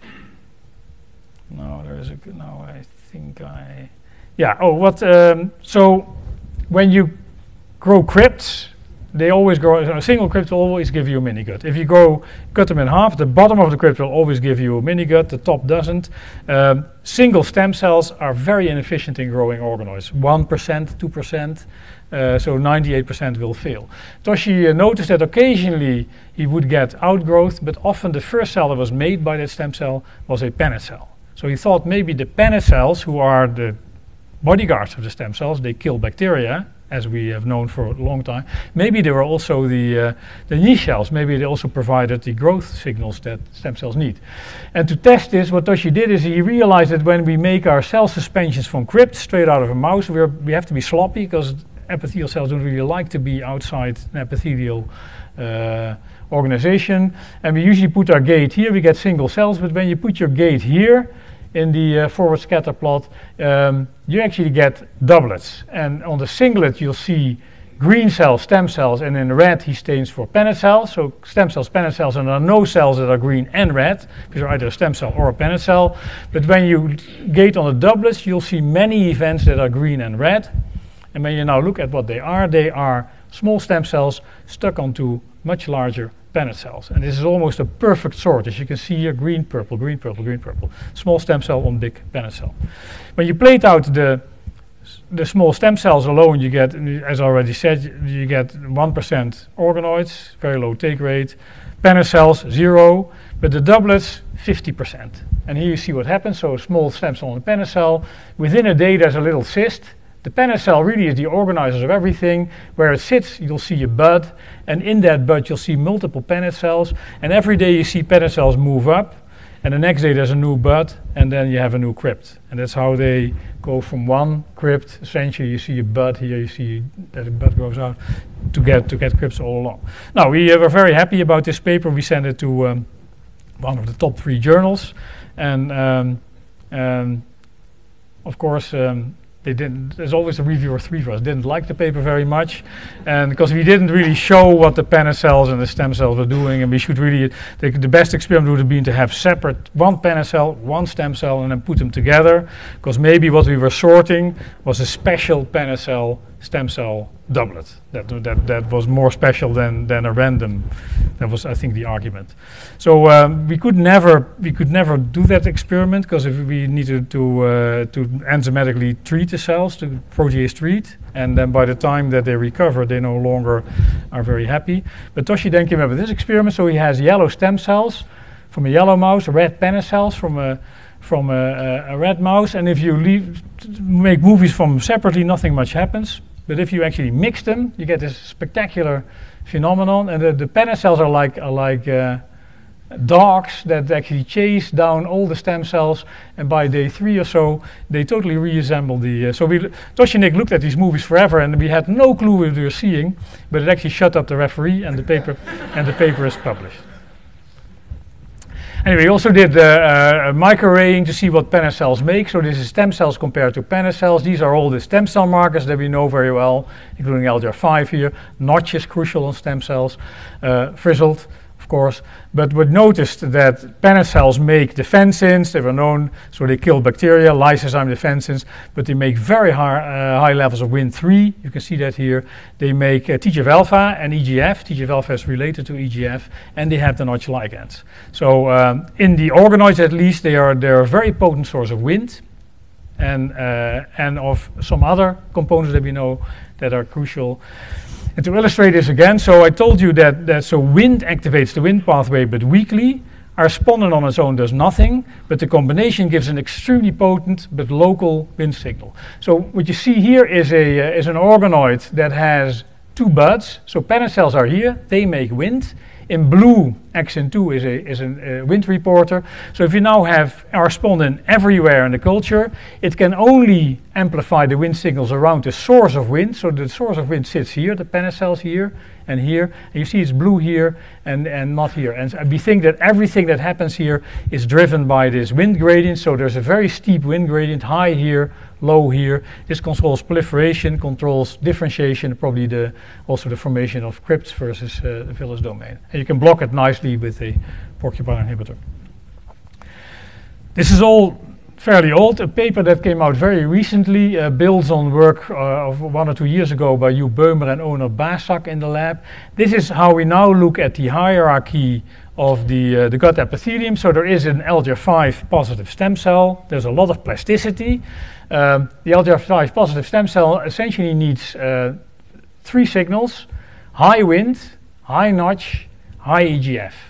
Speaker 2: No, there is a good. No, I think I. Yeah. Oh, what? Um, so, when you grow crypts, they always grow. A single crypt will always give you a mini gut. If you grow, cut them in half, the bottom of the crypt will always give you a mini gut. The top doesn't. Um, single stem cells are very inefficient in growing organoids. One percent, two percent. Uh, so ninety-eight percent will fail. Toshi uh, noticed that occasionally he would get outgrowth, but often the first cell that was made by that stem cell was a Paneth cell. So he thought maybe the Paneth cells, who are the bodyguards of the stem cells, they kill bacteria, as we have known for a long time. Maybe they were also the, uh, the niche cells. Maybe they also provided the growth signals that stem cells need. And to test this, what Toshi did is he realized that when we make our cell suspensions from crypts straight out of a mouse, we're, we have to be sloppy because epithelial cells don't really like to be outside an epithelial uh, organization. And we usually put our gate here, we get single cells, but when you put your gate here, in the uh, forward scatter plot, um, you actually get doublets. And on the singlet, you'll see green cells, stem cells, and in red, he stains for Paneth cells. So stem cells, Paneth cells, and there are no cells that are green and red, because they're either a stem cell or a Paneth cell. But when you gate on the doublets, you'll see many events that are green and red. And when you now look at what they are, they are small stem cells stuck onto much larger Paneth cells. And this is almost a perfect sort. As you can see here, green, purple, green, purple, green, purple. Small stem cell on big Paneth cell. When you plate out the, the small stem cells alone, you get, as I already said, you get one percent organoids, very low take rate. Paneth cells, zero. But the doublets, fifty percent. And here you see what happens. So a small stem cell on a Paneth cell. Within a day, there's a little cyst. The Paneth cell really is the organizer of everything. Where it sits, you'll see a bud, and in that bud you'll see multiple Paneth cells, and every day you see Paneth cells move up, and the next day there's a new bud, and then you have a new crypt. And that's how they go from one crypt, essentially you see a bud here, you see that a bud grows out, to get to get crypts all along. Now, we uh, were very happy about this paper. We sent it to um, one of the top three journals, and um, um, of course, um, They didn't, there's always a reviewer three for us, didn't like the paper very much, and because we didn't really show what the Paneth cells and the stem cells were doing, and we should really, the, the best experiment would have been to have separate one Paneth cell, one stem cell, and then put them together, because maybe what we were sorting was a special Paneth cell, stem cell doublet. That, that, that was more special than, than a random. That was, I think, the argument. So um, we could never we could never do that experiment, because if we needed to uh, to enzymatically treat the cells, to protease treat, and then by the time that they recover, they no longer are very happy. But Toshi then came up with this experiment. So he has yellow stem cells from a yellow mouse, red Paneth cells from a from a, a, a red mouse, and if you leave, make movies from them separately, nothing much happens. But if you actually mix them, you get this spectacular phenomenon. And the, the Paneth cells are like are like uh, dogs that actually chase down all the stem cells. And by day three or so, they totally reassemble the. Uh, so we, Toshi and Nick looked at these movies forever, and we had no clue what we were seeing. But it actually shut up the referee, and the paper and the paper is published. Anyway, we also did uh, uh, microarraying to see what Paneth cells make. So this is stem cells compared to Paneth cells. These are all the stem cell markers that we know very well, including L D R five here. Notch is crucial on stem cells. Uh, frizzled, of course. But we noticed that Paneth cells make defensins. They were known, so they kill bacteria, lysozyme defensins. But they make very high, uh, high levels of Wnt three. You can see that here. They make uh, T G F alpha and E G F. T G F alpha is related to E G F, and they have the notch ligands. So um, in the organoids, at least, they are they're a very potent source of Wnt, and uh, and of some other components that we know that are crucial. And to illustrate this again, so I told you that, that so Wnt activates the Wnt pathway, but weakly. Our spondin on its own does nothing, but the combination gives an extremely potent but local Wnt signal. So what you see here is a uh, is an organoid that has two buds. So Paneth cells are here; they make Wnt. In blue, axin two is a is a uh, wind reporter. So if you now have R spondin everywhere in the culture, it can only amplify the wind signals around the source of wind. So the source of wind sits here, the Paneth cells here and here. And you see it's blue here and, and not here. And we think that everything that happens here is driven by this wind gradient. So there's a very steep wind gradient, high here, low here. This controls proliferation, controls differentiation, probably the also the formation of crypts versus uh, the villus domain. And you can block it nicely with a porcupine inhibitor. This is all fairly old. A paper that came out very recently uh, builds on work uh, of one or two years ago by Hugh Beumer and Onur Basak in the lab. This is how we now look at the hierarchy of the, uh, the gut epithelium. So there is an L G R five positive stem cell. There's a lot of plasticity. Um, the L G R five positive stem cell essentially needs uh, three signals: high wind, high notch, high E G F.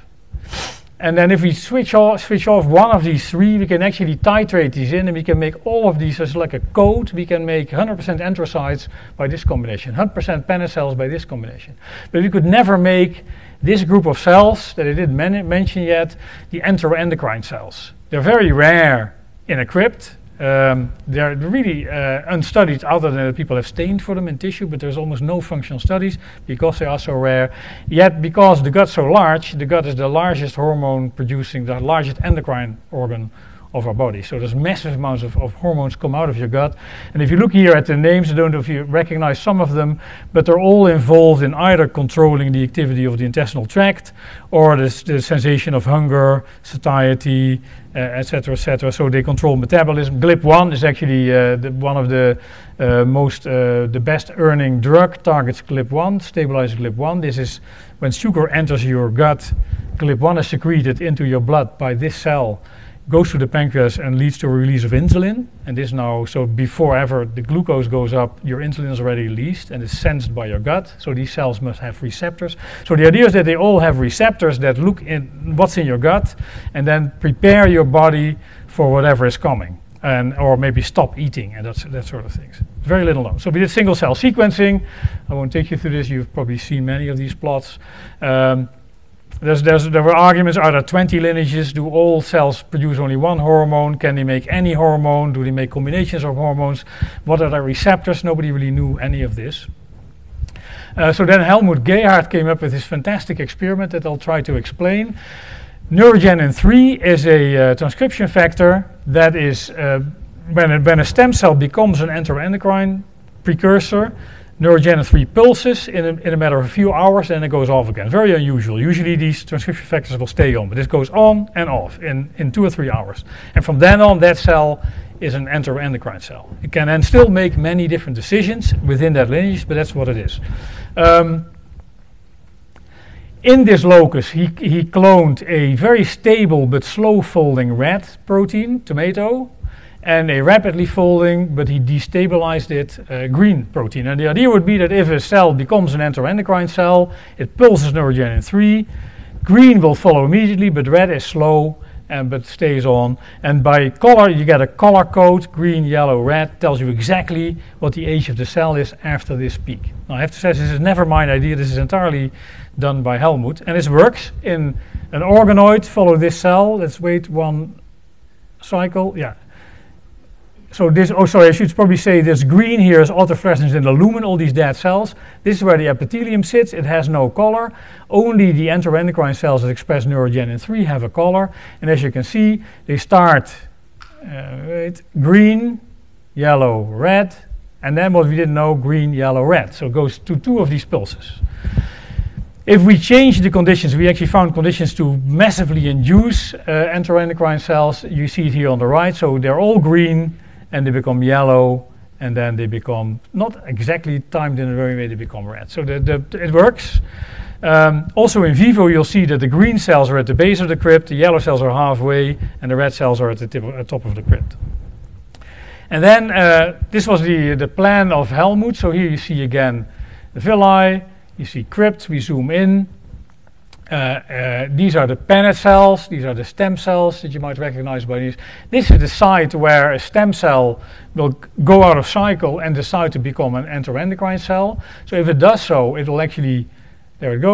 Speaker 2: And then if we switch off, switch off one of these three, we can actually titrate these in, and we can make all of these as like a code. We can make one hundred percent enterocytes by this combination, one hundred percent Paneth cells by this combination. But we could never make this group of cells that I didn't men mention yet, the enteroendocrine cells. They're very rare in a crypt. Um, they're really uh, unstudied, other than that people have stained for them in tissue, but there's almost no functional studies because they are so rare. Yet, because the gut's so large, the gut is the largest hormone producing, the largest endocrine organ of our body. So there's massive amounts of, of hormones come out of your gut. And if you look here at the names, I don't know if you recognize some of them, but they're all involved in either controlling the activity of the intestinal tract or the, the sensation of hunger, satiety, uh, et cetera, et cetera. So they control metabolism. G L I P one is actually uh, the, one of the uh, most, uh, the best earning drug, targets G L I P one, stabilizes G L I P one. This is when sugar enters your gut, G L I P one is secreted into your blood by this cell, goes to the pancreas and leads to a release of insulin. And this now, so before ever the glucose goes up, your insulin is already released and is sensed by your gut. So these cells must have receptors. So the idea is that they all have receptors that look in what's in your gut and then prepare your body for whatever is coming, and or maybe stop eating and that's, that sort of things. Very little known. So we did single cell sequencing. I won't take you through this. You've probably seen many of these plots. Um, There's, there's, there were arguments: are there twenty lineages? Do all cells produce only one hormone? Can they make any hormone? Do they make combinations of hormones? What are their receptors? Nobody really knew any of this. Uh, so then Helmut Gehart came up with this fantastic experiment that I'll try to explain. Neurogenin three is a uh, transcription factor that is, uh, when, a, when a stem cell becomes an enteroendocrine precursor, Neurogenin three pulses in a, in a matter of a few hours, and it goes off again. Very unusual. Usually these transcription factors will stay on, but this goes on and off in, in two or three hours. And from then on, that cell is an enteroendocrine cell. It can then still make many different decisions within that lineage, but that's what it is. Um, in this locus, he, he cloned a very stable but slow-folding red protein, tomato, and a rapidly folding, but he destabilized it, uh, green protein. And the idea would be that if a cell becomes an enteroendocrine cell, it pulses neurogenin three, green will follow immediately, but red is slow, and but stays on. And by color, you get a color code: green, yellow, red, tells you exactly what the age of the cell is after this peak. Now I have to say, this is never my idea, this is entirely done by Helmut, and this works in an organoid. Follow this cell, let's wait one cycle, yeah. So this, oh sorry, I should probably say this green here is autofluorescence in the lumen, all these dead cells. This is where the epithelium sits, it has no color. Only the enteroendocrine cells that express neurogenin three have a color. And as you can see, they start uh, wait, green, yellow, red, and then what we didn't know, green, yellow, red. So it goes to two of these pulses. If we change the conditions, we actually found conditions to massively induce uh, enteroendocrine cells. You see it here on the right, so they're all green, and they become yellow, and then they become, not exactly timed in the very way, they become red. So the, the, it works. Um, also in vivo, you'll see that the green cells are at the base of the crypt, the yellow cells are halfway, and the red cells are at the tip of, at top of the crypt. And then uh, this was the, the plan of Helmut. So here you see again the villi, you see crypt, we zoom in. Uh, uh, these are the Paneth cells, these are the stem cells that you might recognize by these. This is the site where a stem cell will g- go out of cycle and decide to become an enteroendocrine cell. So if it does so, it will actually, there it goes,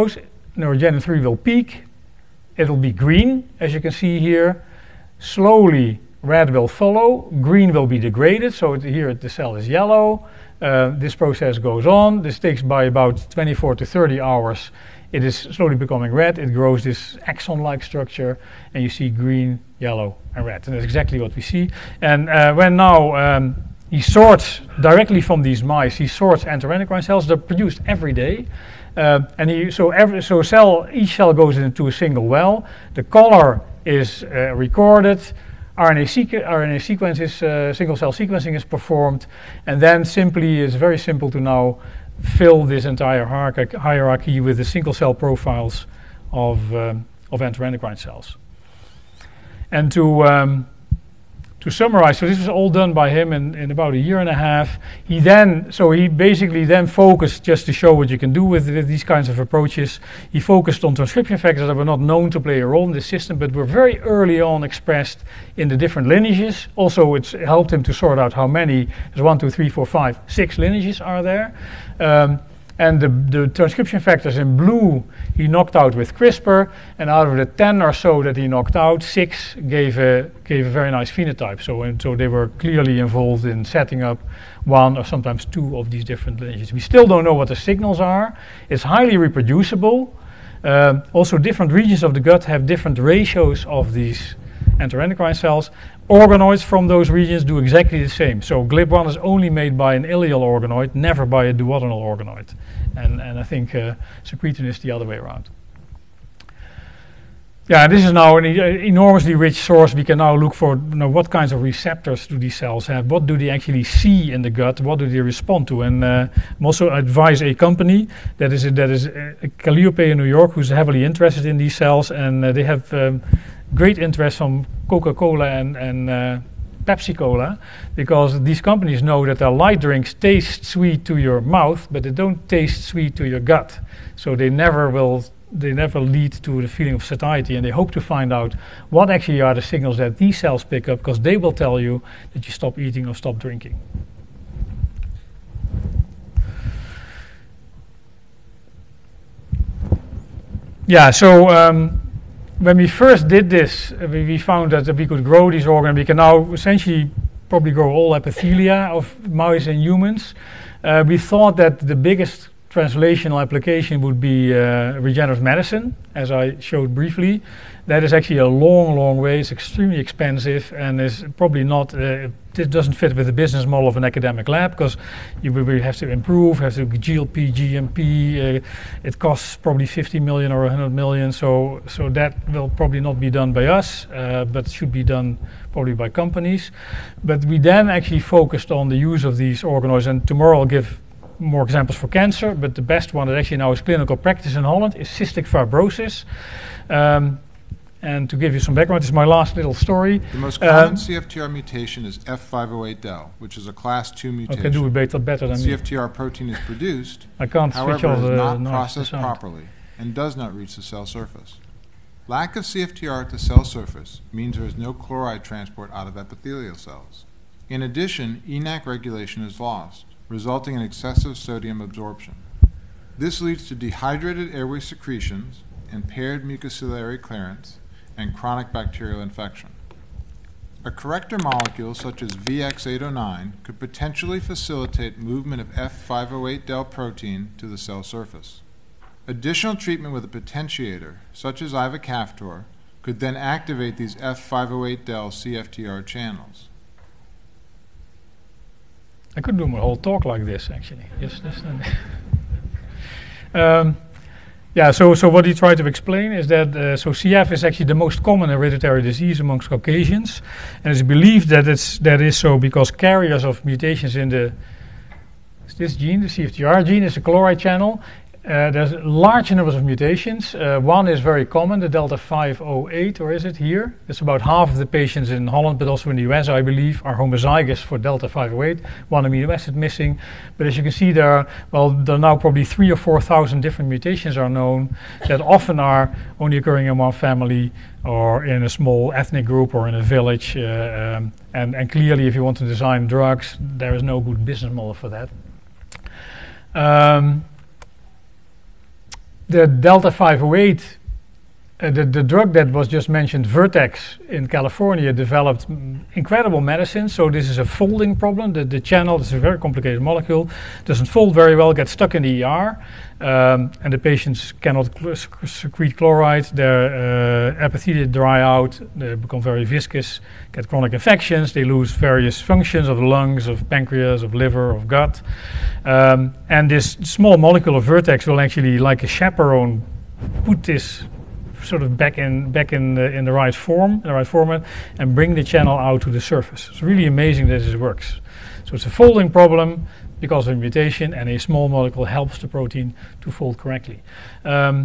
Speaker 2: neurogenin three will peak. It'll be green, as you can see here. Slowly, red will follow. Green will be degraded, so it, here the cell is yellow. Uh, this process goes on. This takes by about twenty-four to thirty hours. It is slowly becoming red. It grows this axon-like structure, and you see green, yellow, and red. And that's exactly what we see. And uh, when now um, he sorts directly from these mice, he sorts enteroendocrine cells. They're produced every day. Uh, and he, so every so cell, each cell goes into a single well. The color is uh, recorded. R N A, sequ R N A sequences, uh, single cell sequencing is performed, and then simply it's very simple to now fill this entire hierarchy, hierarchy with the single cell profiles of, um, of enteroendocrine cells. And to, um, to summarize, so this was all done by him in, in about a year and a half. He then, so he basically then focused, just to show what you can do with, with these kinds of approaches, he focused on transcription factors that were not known to play a role in the system, but were very early on expressed in the different lineages. Also, it's helped him to sort out how many, there's one, two, three, four, five, six lineages are there. Um, And the, the transcription factors in blue he knocked out with CRISPR, and out of the ten or so that he knocked out, six gave a, gave a very nice phenotype. So, and so they were clearly involved in setting up one or sometimes two of these different lineages. We still don't know what the signals are. It's highly reproducible. Um, also, different regions of the gut have different ratios of these enteroendocrine cells. Organoids from those regions do exactly the same. So G L I B one is only made by an ileal organoid, never by a duodenal organoid. And, and I think uh, secretin is the other way around. Yeah, this is now an e enormously rich source. We can now look for, you know, what kinds of receptors do these cells have? What do they actually see in the gut? What do they respond to? And uh, I'm also advise a company that is, a, that is a Calliope in New York, who's heavily interested in these cells, and uh, they have um, great interest from Coca-Cola and, and uh, Pepsi Cola, because these companies know that their light drinks taste sweet to your mouth, but they don't taste sweet to your gut. So they never will, they never lead to the feeling of satiety, and they hope to find out what actually are the signals that these cells pick up, because they will tell you that you stop eating or stop drinking. Yeah, so um, when we first did this, uh, we, we found that uh, we could grow these organs. We can now essentially probably grow all epithelia of mice and humans. Uh, we thought that the biggest translational application would be uh, regenerative medicine, as I showed briefly. That is actually a long, long way. It's extremely expensive, and is probably not, uh, it doesn't fit with the business model of an academic lab, because you will have to improve, have to G L P, G M P. Uh, it costs probably fifty million or one hundred million, so, so that will probably not be done by us, uh, but should be done probably by companies. But we then actually focused on the use of these organoids, and tomorrow I'll give more examples for cancer, but the best one that actually now is clinical practice in Holland is cystic fibrosis. Um, and to give you some background, this is my last little story.
Speaker 3: The most common
Speaker 2: um,
Speaker 3: C F T R mutation is F five oh eight del, which is a class two mutation.
Speaker 2: I can do it better, better than
Speaker 3: C
Speaker 2: me.
Speaker 3: F T R protein is produced,
Speaker 2: I can't switch
Speaker 3: however,
Speaker 2: off
Speaker 3: it is
Speaker 2: the
Speaker 3: not
Speaker 2: noise,
Speaker 3: processed
Speaker 2: the sound.
Speaker 3: properly and does not reach the cell surface. Lack of C F T R at the cell surface means there is no chloride transport out of epithelial cells. In addition, E N A C regulation is lost, resulting in excessive sodium absorption. This leads to dehydrated airway secretions, impaired mucociliary clearance, and chronic bacterial infection. A corrector molecule such as V X eight oh nine could potentially facilitate movement of F five oh eight del protein to the cell surface. Additional treatment with a potentiator, such as ivacaftor, could then activate these F five oh eight del C F T R channels.
Speaker 2: I could do my whole talk like this, actually. Just listen. um, yeah, so, so what he tried to explain is that uh, so C F is actually the most common hereditary disease amongst Caucasians, and it's believed that it's that is so because carriers of mutations in the this gene, the C F T R gene, is a chloride channel. Uh, there's large numbers of mutations. Uh, one is very common, the delta five oh eight, or is it here? It's about half of the patients in Holland, but also in the U S, I believe, are homozygous for delta five oh eight, one amino acid missing. But as you can see, there are, well, there are now probably three or four thousand different mutations are known that often are only occurring in one family or in a small ethnic group or in a village. Uh, um, and, and clearly, if you want to design drugs, there is no good business model for that. Um, the Delta five oh eight, uh, the, the drug that was just mentioned, Vertex in California, developed mm, incredible medicines. So this is a folding problem. The, the channel, this is a very complicated molecule, doesn't fold very well, gets stuck in the E R, um, and the patients cannot cl- secrete chloride. Their uh, epithelia dry out, they become very viscous, get chronic infections, they lose various functions of the lungs, of pancreas, of liver, of gut. Um, and this small molecule of Vertex will actually, like a chaperone, put this sort of back in back in the, in the right form, in the right format, and bring the channel out to the surface. It's really amazing that this works. So it's a folding problem because of a mutation, and a small molecule helps the protein to fold correctly. Um,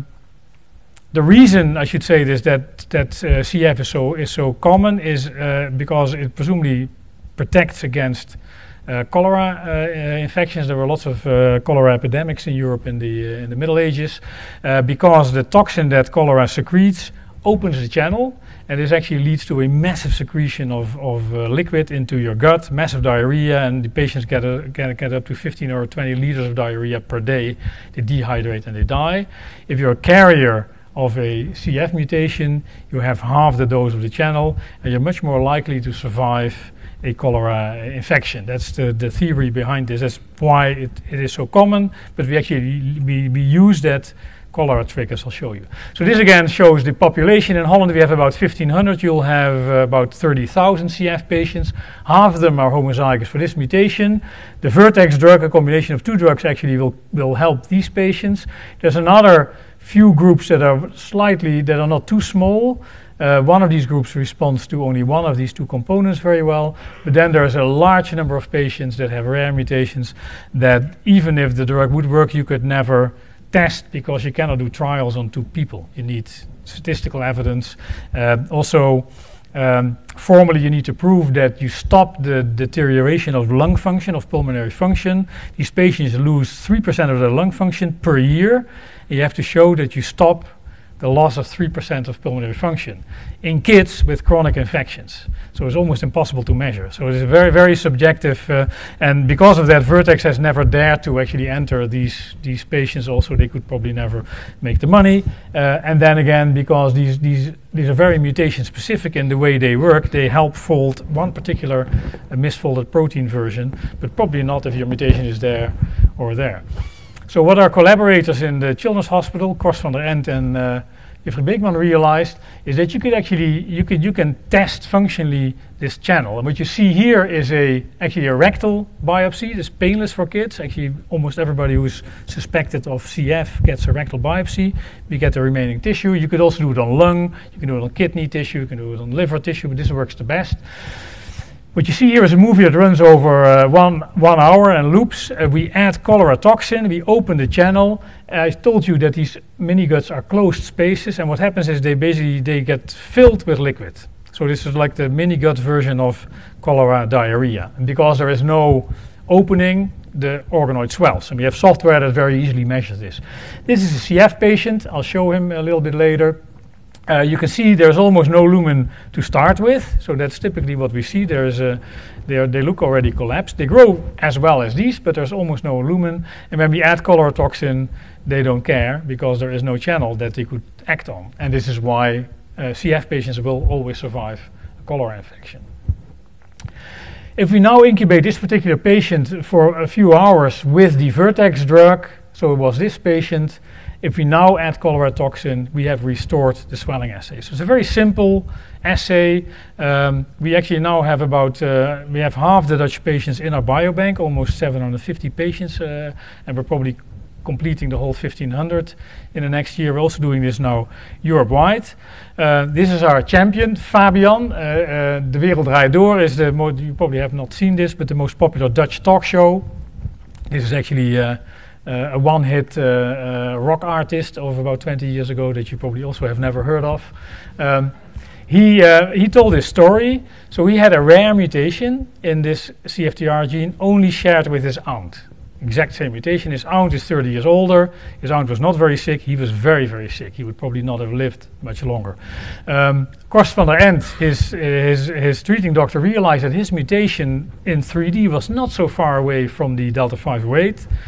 Speaker 2: the reason I should say this that that uh, C F is so is so common is uh, because it presumably protects against Uh, cholera uh, uh, infections. There were lots of uh, cholera epidemics in Europe in the uh, in the Middle Ages uh, because the toxin that cholera secretes opens the channel, and this actually leads to a massive secretion of, of uh, liquid into your gut, massive diarrhea, and the patients get, a, get, get up to fifteen or twenty liters of diarrhea per day. They dehydrate and they die. If you're a carrier of a C F mutation, you have half the dose of the channel, and you're much more likely to survive a cholera infection. That's the, the theory behind this. That's why it, it is so common, but we actually we, we use that cholera trick, as I'll show you. So this again shows the population. In Holland we have about fifteen hundred. You'll have uh, about thirty thousand C F patients. Half of them are homozygous for this mutation. The Vertex drug, a combination of two drugs, actually will, will help these patients. There's another few groups that are slightly, that are not too small. Uh, one of these groups responds to only one of these two components very well, but then there's a large number of patients that have rare mutations that even if the drug would work, you could never test because you cannot do trials on two people. You need statistical evidence. Uh, also, um, formally you need to prove that you stop the deterioration of lung function, of pulmonary function. These patients lose three percent of their lung function per year. You have to show that you stop the loss of three percent of pulmonary function in kids with chronic infections. So it's almost impossible to measure. So it's very, very subjective. Uh, and because of that, Vertex has never dared to actually enter these, these patients. Also, they could probably never make the money. Uh, and then again, because these, these, these are very mutation specific in the way they work, they help fold one particular uh, misfolded protein version, but probably not if your mutation is there or there. So what our collaborators in the Children's Hospital, Kors van der Ent and uh, Jeffrey Beekman, realized is that you could actually you could you can test functionally this channel. And what you see here is a actually a rectal biopsy. It's painless for kids. Actually, almost everybody who's suspected of C F gets a rectal biopsy. We get the remaining tissue. You could also do it on lung. You can do it on kidney tissue. You can do it on liver tissue. But this works the best. What you see here is a movie that runs over uh, one, one hour and loops. Uh, we add cholera toxin, we open the channel. Uh, I told you that these mini-guts are closed spaces, and what happens is they basically they get filled with liquid. So this is like the mini-gut version of cholera diarrhea. And because there is no opening, the organoid swells. And we have software that very easily measures this. This is a C F patient. I'll show him a little bit later. Uh, you can see there's almost no lumen to start with, so that's typically what we see. There's a, they, are, they look already collapsed. They grow as well as these, but there's almost no lumen. And when we add cholera toxin, they don't care because there is no channel that they could act on. And this is why uh, C F patients will always survive a cholera infection. If we now incubate this particular patient for a few hours with the Vertex drug, so it was this patient. If we now add cholera toxin, we have restored the swelling assay. So it's a very simple assay. Um, we actually now have about, uh, we have half the Dutch patients in our biobank, almost seven hundred fifty patients, uh, and we're probably completing the whole fifteen hundred in the next year. We're also doing this now Europe-wide. Uh, this is our champion, Fabian. Uh, uh, De Wereld Draait Door is the, mo- you probably have not seen this, but the most popular Dutch talk show. This is actually uh, Uh, a one-hit uh, uh, rock artist of about twenty years ago that you probably also have never heard of. Um, he uh, he told his story. So he had a rare mutation in this C F T R gene, only shared with his aunt. Exact same mutation. His aunt is thirty years older. His aunt was not very sick. He was very, very sick. He would probably not have lived much longer. Um, Kors van der Ent, his, his, his treating doctor, realized that his mutation in three D was not so far away from the Delta five oh eight.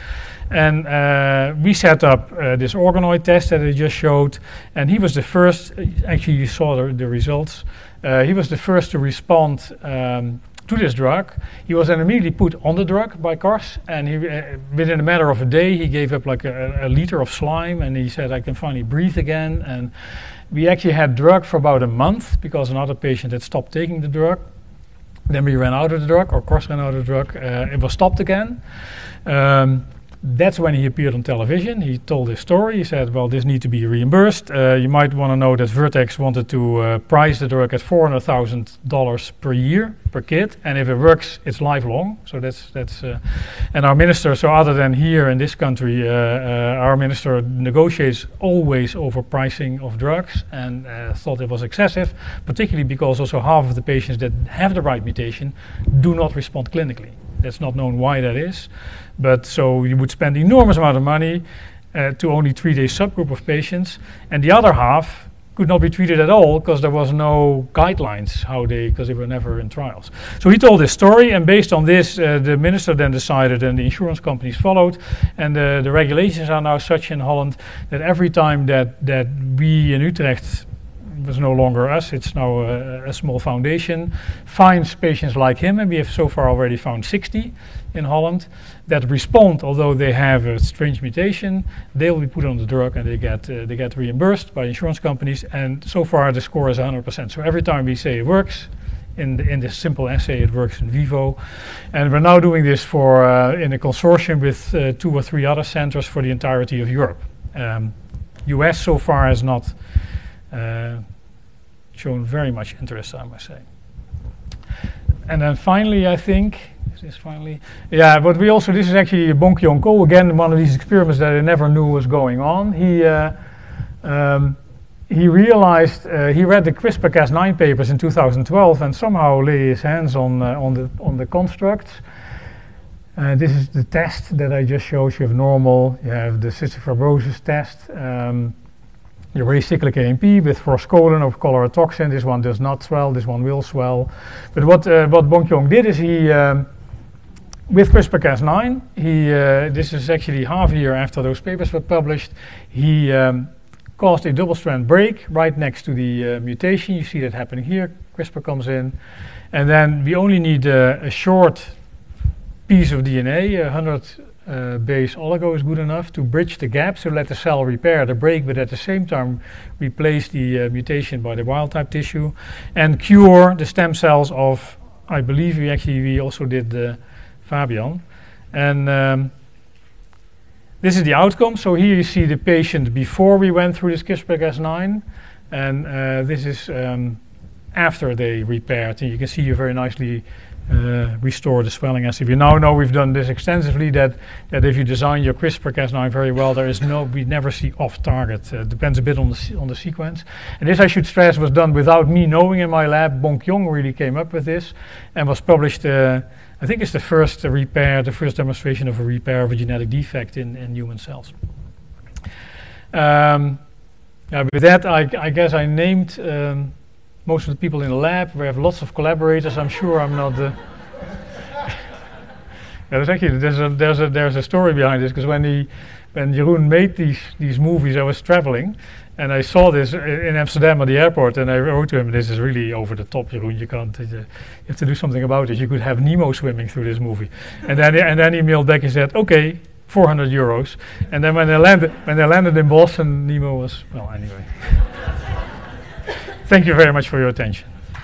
Speaker 2: And uh, we set up uh, this organoid test that I just showed, and he was the first, actually you saw the, the results, uh, he was the first to respond um, to this drug. He was then immediately put on the drug by Kors, and he, uh, within a matter of a day he gave up like a, a liter of slime, and he said, I can finally breathe again. And we actually had drug for about a month because another patient had stopped taking the drug. Then we ran out of the drug, or Kors ran out of the drug. Uh, it was stopped again. Um, That's when he appeared on television. He told his story. He said, well, this needs to be reimbursed. Uh, you might want to know that Vertex wanted to uh, price the drug at four hundred thousand dollars per year per kid. And if it works, it's lifelong. So that's, that's uh, and our minister, so other than here in this country, uh, uh, our minister negotiates always over pricing of drugs, and uh, thought it was excessive, particularly because also half of the patients that have the right mutation do not respond clinically. That's not known why that is. But so you would spend enormous amount of money uh, to only treat a subgroup of patients, and the other half could not be treated at all because there was no guidelines how they, because they were never in trials. So he told this story, and based on this, uh, the minister then decided, and the insurance companies followed, and uh, the regulations are now such in Holland that every time that, that we in Utrecht, it was no longer us, it's now a, a small foundation, finds patients like him, and we have so far already found sixty in Holland that respond, although they have a strange mutation. They will be put on the drug, and they get uh, they get reimbursed by insurance companies, and so far the score is one hundred percent. So every time we say it works, in, the, in this simple assay it works in vivo. And we're now doing this for uh, in a consortium with uh, two or three other centers for the entirety of Europe. Um, U S so far has not Uh, shown very much interest, I must say. And then finally, I think, is this finally? Yeah, but we also, this is actually Bong-Kyung Ko, again, one of these experiments that I never knew was going on. He uh, um, he realized, uh, he read the CRISPR Cas nine papers in two thousand twelve and somehow lay his hands on, uh, on, the, on the constructs. Uh, this is the test that I just showed. You have normal, you have the cystic fibrosis test, um, you raise cyclic A M P with forskolin or cholera toxin. This one does not swell, this one will swell. But what uh, what Bong-Kyung did is he, um, with CRISPR Cas nine, he uh, this is actually half a year after those papers were published, he um, caused a double-strand break right next to the uh, mutation. You see that happening here. CRISPR comes in, and then we only need uh, a short piece of D N A, one hundred Uh, base oligo is good enough to bridge the gap, so let the cell repair the break, but at the same time replace the uh, mutation by the wild type tissue and cure the stem cells of, I believe we actually we also did uh, Fabian. And um, this is the outcome. So here you see the patient before we went through this CRISPR Cas nine, and uh, this is um, after they repaired, and you can see you very nicely Uh, restore the swelling assay. We now know, we've done this extensively, that that if you design your CRISPR Cas nine very well, there is no, we never see off target. Uh, depends a bit on the se- on the sequence. And this, I should stress, was done without me knowing in my lab. Bong-Kyung really came up with this and was published. Uh, I think it's the first uh, repair, the first demonstration of a repair of a genetic defect in, in human cells. Um, yeah, with that, I, I guess I named. Um, Most of the people in the lab. We have lots of collaborators. I'm sure I'm not. Uh yeah, there's actually there's a there's a there's a story behind this, because when he when Jeroen made these these movies, I was traveling, and I saw this in Amsterdam at the airport, and I wrote to him, "This is really over the top, Jeroen. You can't. Uh, you have to do something about it. You could have Nemo swimming through this movie." And then and then he mailed back and said, "Okay, four hundred euros." And then when they landed when they landed in Boston, Nemo was well anyway. Thank you very much for your attention.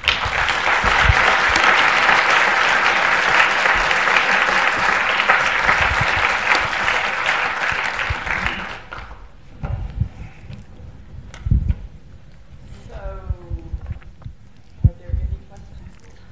Speaker 1: So, are there any questions?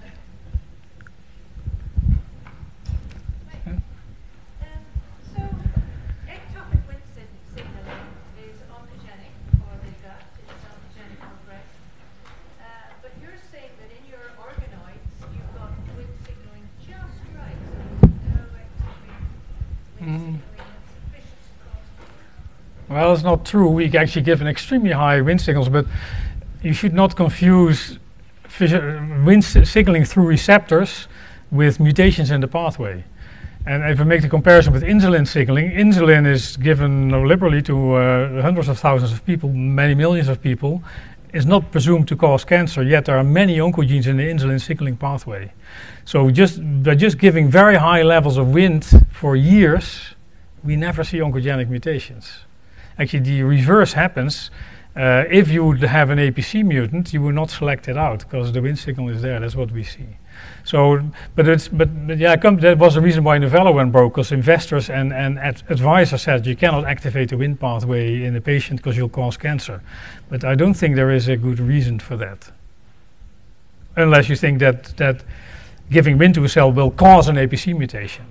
Speaker 4: Um, so, ectopic Wnt signaling is oncogenic for the gut, it's oncogenic for breast. Uh, but you're saying that in your organoids you've got Wnt signaling just right, so there's no ectopic Wnt
Speaker 2: Mm.
Speaker 4: signaling that's sufficient to cause.
Speaker 2: Well, it's not true. We actually give an extremely high Wnt signals, but you should not confuse physio- Wnt signaling through receptors with mutations in the pathway. And if we make the comparison with insulin signaling, insulin is given liberally to uh, hundreds of thousands of people, many millions of people, is not presumed to cause cancer, yet there are many oncogenes in the insulin signaling pathway. So just by just giving very high levels of Wnt for years, we never see oncogenic mutations. Actually, the reverse happens. Uh, if you would have an A P C mutant, you will not select it out because the Wnt signal is there. That's what we see. So, but it's but, but yeah, come, that was the reason why Novello went broke, because investors and and ad- advisors said you cannot activate the Wnt pathway in the patient because you'll cause cancer. But I don't think there is a good reason for that, unless you think that that giving Wnt to a cell will cause an A P C mutation.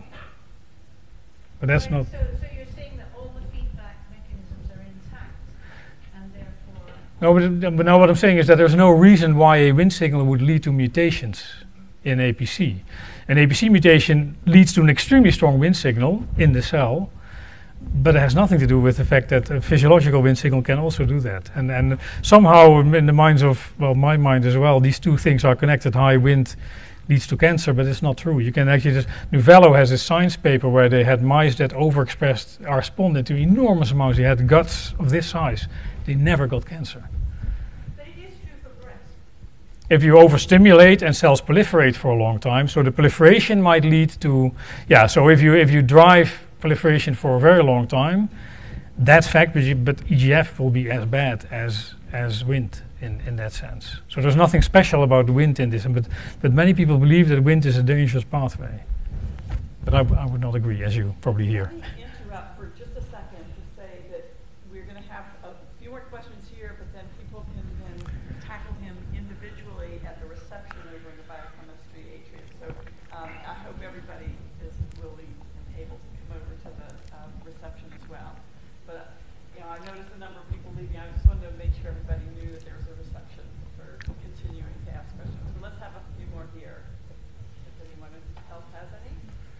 Speaker 2: But that's
Speaker 4: Right,
Speaker 2: not.
Speaker 4: So, so you're saying that all the feedback mechanisms are intact, and therefore.
Speaker 2: No, but, but now what I'm saying is that there's no reason why a Wnt signal would lead to mutations in A P C. An A P C mutation leads to an extremely strong Wnt signal in the cell, but it has nothing to do with the fact that a physiological Wnt signal can also do that. And and somehow in the minds of, well, my mind as well, these two things are connected. High Wnt leads to cancer, but it's not true. You can actually just, Novello has a science paper where they had mice that overexpressed, are responded to enormous amounts. They had guts of this size. They never got cancer.
Speaker 4: But it is true for breast.
Speaker 2: If you overstimulate and cells proliferate for a long time, so the proliferation might lead to, yeah, so if you if you drive proliferation for a very long time, that's fact, but, you, but E G F will be as bad as as Wnt in, in that sense. So there's nothing special about Wnt in this, but, but many people believe that Wnt is a dangerous pathway. But I, I would not agree, as you probably hear.
Speaker 1: Let me interrupt for just a second to say that we're going to have a few more questions here, but then people can then tackle him individually at the reception over in the biochemistry atrium. So um, I hope everybody is willing and able to come over to the um, reception as well. But you know, I noticed a number of people leaving. I just wanted to make sure everybody knew that there was a reception for continuing to ask questions. So let's have a few more here. If anyone else has any.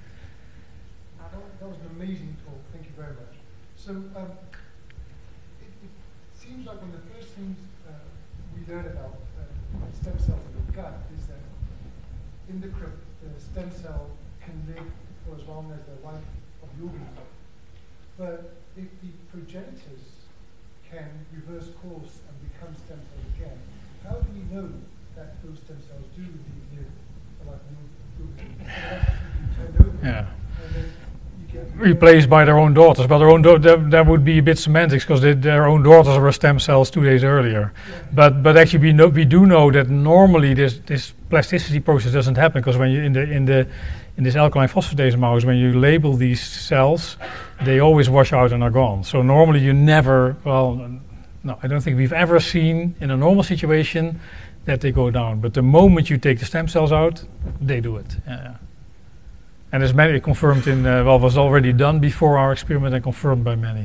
Speaker 5: That was, that was an amazing talk. Thank you very much. So um, it, it seems like one of the first things uh, we learn about uh, stem cells in the gut is that in the crypt, the stem cell can live for as long as the life of the organism. But if the progenitors can reverse course and become stem cells again, how do we know that those stem cells do indeed live for life of the organism? Turned over,
Speaker 2: Yeah.
Speaker 5: and then you get
Speaker 2: Replaced by their own daughters. Well, their own da- that, that would be a bit semantics because their own daughters were stem cells two days earlier.
Speaker 5: Yeah.
Speaker 2: But but actually we know we do know that normally this this plasticity process doesn't happen because when you in the in the in this alkaline phosphatase mouse, when you label these cells, they always wash out and are gone. So normally you never, well, no, I don't think we've ever seen in a normal situation that they go down. But the moment you take the stem cells out, they do it. Yeah. And it's many confirmed in, uh, well, was already done before our experiment and confirmed by many.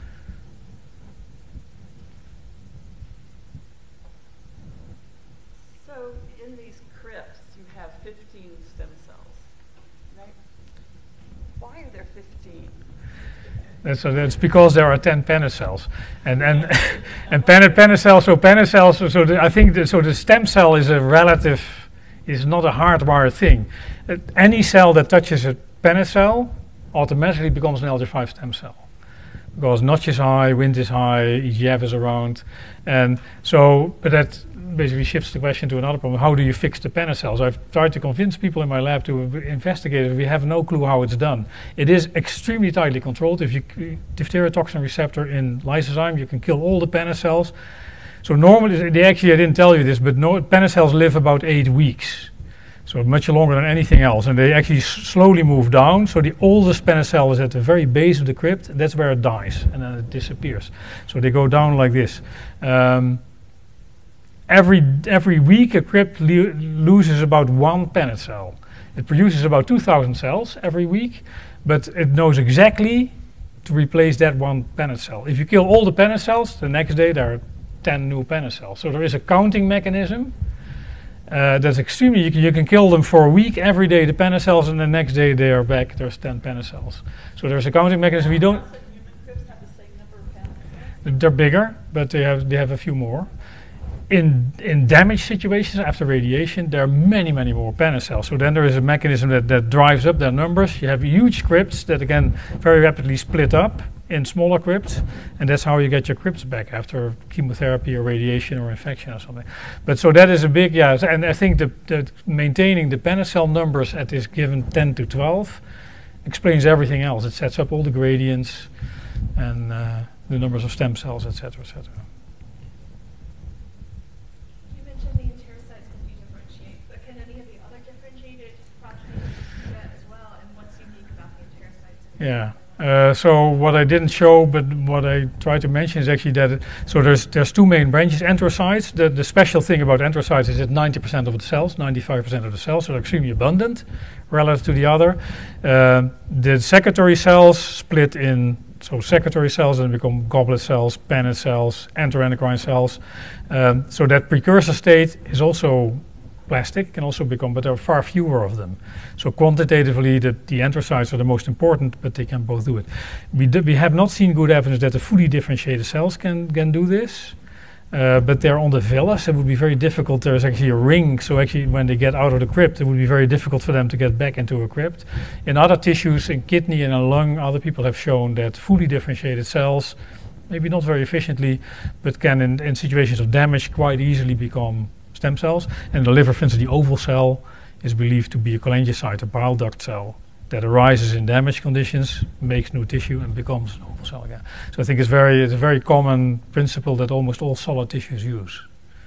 Speaker 1: So in these crypts, you have fifteen stem cells, right? Why are there fifteen?
Speaker 2: That's, uh, that's because there are ten Paneth cells, and and and Paneth Paneth cells. So Paneth cells. So, so the, I think the, so. The stem cell is a relative, is not a hardwired thing. Uh, any cell that touches a Paneth cell automatically becomes an L G five stem cell, because Notch is high, Wnt is high, E G F is around, and so. But that basically shifts the question to another problem. How do you fix the Paneth cells? I've tried to convince people in my lab to investigate it. We have no clue how it's done. It is extremely tightly controlled. If you c- diphtheria toxin receptor in lysozyme, you can kill all the Paneth cells. So normally, they actually, I didn't tell you this, but no, Paneth cells live about eight weeks. So much longer than anything else. And they actually s- slowly move down. So the oldest Paneth cell is at the very base of the crypt. And that's where it dies. And then it disappears. So they go down like this. Um, Every every week, a crypt le- loses about one Paneth cell. It produces about two thousand cells every week, but it knows exactly to replace that one Paneth cell. If you kill all the Paneth cells, the next day there are ten new Paneth cells. So there is a counting mechanism uh, that's extremely. You can, you can kill them for a week every day, the Paneth cells, and the next day they are back. There's ten Paneth cells. So there's a counting mechanism. We don't.
Speaker 1: Human crypts have the same number of Paneth cells?
Speaker 2: They're bigger, but they have they have a few more. in in damaged situations after radiation, there are many, many more Paneth cells. So then there is a mechanism that, that drives up their numbers. You have huge crypts that again very rapidly split up in smaller crypts, and that's how you get your crypts back after chemotherapy or radiation or infection or something. But so that is a big, yeah, so- and I think the, the maintaining the Paneth cell numbers at this given ten to twelve explains everything else. It sets up all the gradients and uh, the numbers of stem cells, et cetera, et cetera.
Speaker 6: You mentioned the enterocytes can be differentiated, but can any of the other differentiated proteins do that as well? And what's unique about the enterocytes?
Speaker 2: Yeah. Uh, so what I didn't show, but what I tried to mention is actually that it, so there's there's two main branches. Enterocytes. The the special thing about enterocytes is that ninety percent of the cells, ninety-five percent of the cells, are extremely abundant relative to the other. Uh, the secretory cells split in so secretory cells and become goblet cells, Paneth cells, enteroendocrine cells. Um, so that precursor state is also plastic, can also become, but there are far fewer of them. So quantitatively, the, the enterocytes are the most important, but they can both do it. We, do, we have not seen good evidence that the fully differentiated cells can, can do this, uh, but they're on the villus. It would be very difficult. There's actually a ring, so actually when they get out of the crypt, it would be very difficult for them to get back into a crypt. In other tissues, in kidney and in lung, other people have shown that fully differentiated cells, maybe not very efficiently, but can in, in situations of damage quite easily become stem cells. And the liver, for instance, the oval cell is believed to be a cholangiocyte, a bile duct cell that arises in damaged conditions, makes new tissue, and becomes an oval cell again. So I think it's very, it's a very common principle that almost all solid tissues use.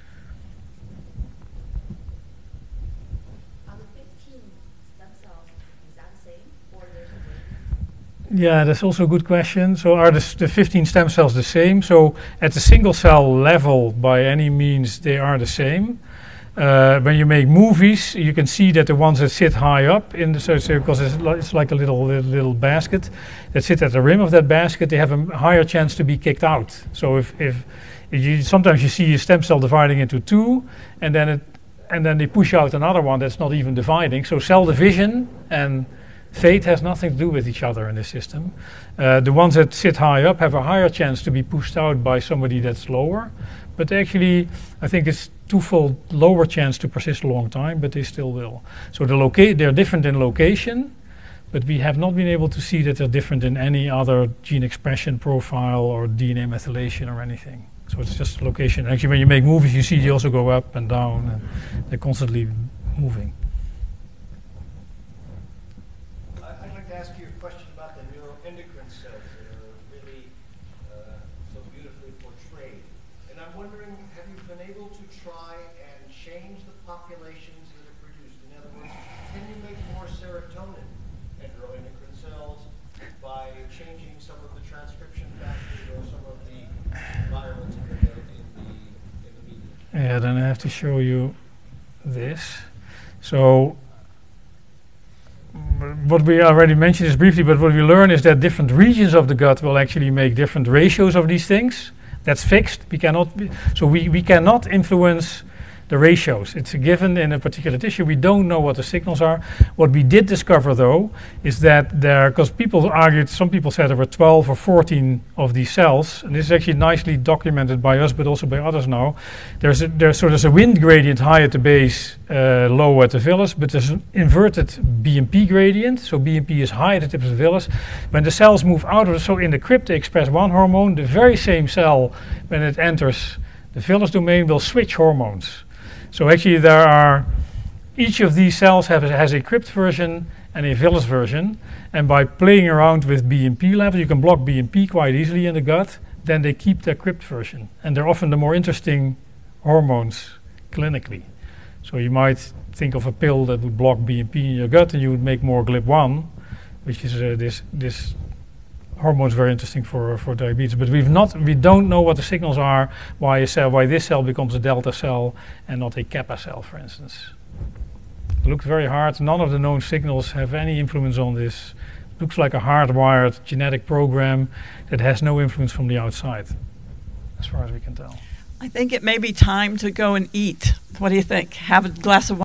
Speaker 7: Are the fifteen stem cells, is that the same, or there's a difference?
Speaker 2: Yeah, that's also a good question. So are the, s- the fifteen stem cells the same? So at the single cell level, by any means, they are the same. Uh, when you make movies, you can see that the ones that sit high up in the so so because it's, li- it's like a little, little little basket that sit at the rim of that basket, they have a m- higher chance to be kicked out. So if if, if you sometimes you see a stem cell dividing into two, and then it and then they push out another one that's not even dividing. So cell division and fate has nothing to do with each other in this system. Uh, the ones that sit high up have a higher chance to be pushed out by somebody that's lower. But actually, I think it's twofold lower chance to persist a long time, but they still will. So the loca- they're different in location, but we have not been able to see that they're different in any other gene expression profile or D N A methylation or anything. So it's just location. Actually, when you make movies, you see they also go up and down, and they're constantly moving.
Speaker 8: I- I'd like to ask you a question about the neuroendocrine cells that are really uh, so beautifully portrayed. And I'm wondering, have you been able to try and change the populations that are produced? In other words, can you make more serotonin in neuroendocrine cells by changing some of the transcription factors or some of the environments in the, in the, in the media?
Speaker 2: Yeah, then I have to show you this. So mm, what we already mentioned is briefly, but what we learn is that different regions of the gut will actually make different ratios of these things. That's fixed. We cannot, be, so we, we cannot influence the ratios. It's a given in a particular tissue. We don't know what the signals are. What we did discover, though, is that there, because people argued, some people said there were twelve or fourteen of these cells, and this is actually nicely documented by us, but also by others now. There's a, there's, so there's a wind gradient high at the base, uh, low at the villus, but there's an inverted B M P gradient. So B M P is high at the tip of the villus. When the cells move out of it, so in the crypt they express one hormone, the very same cell, when it enters the villus domain, will switch hormones. So actually there are, each of these cells have, has a crypt version and a villus version, and by playing around with B M P levels, you can block B M P quite easily in the gut, then they keep their crypt version. And they're often the more interesting hormones clinically. So you might think of a pill that would block B M P in your gut and you would make more G L I B one, which is uh, this, this hormone is very interesting for, for diabetes, but we've not, we don't know what the signals are, why a cell, why this cell becomes a delta cell and not a kappa cell, for instance. It looked very hard. None of the known signals have any influence on this. Looks like a hardwired genetic program that has no influence from the outside, as far as we can tell.
Speaker 1: I think it may be time to go and eat. What do you think? Have a glass of wine.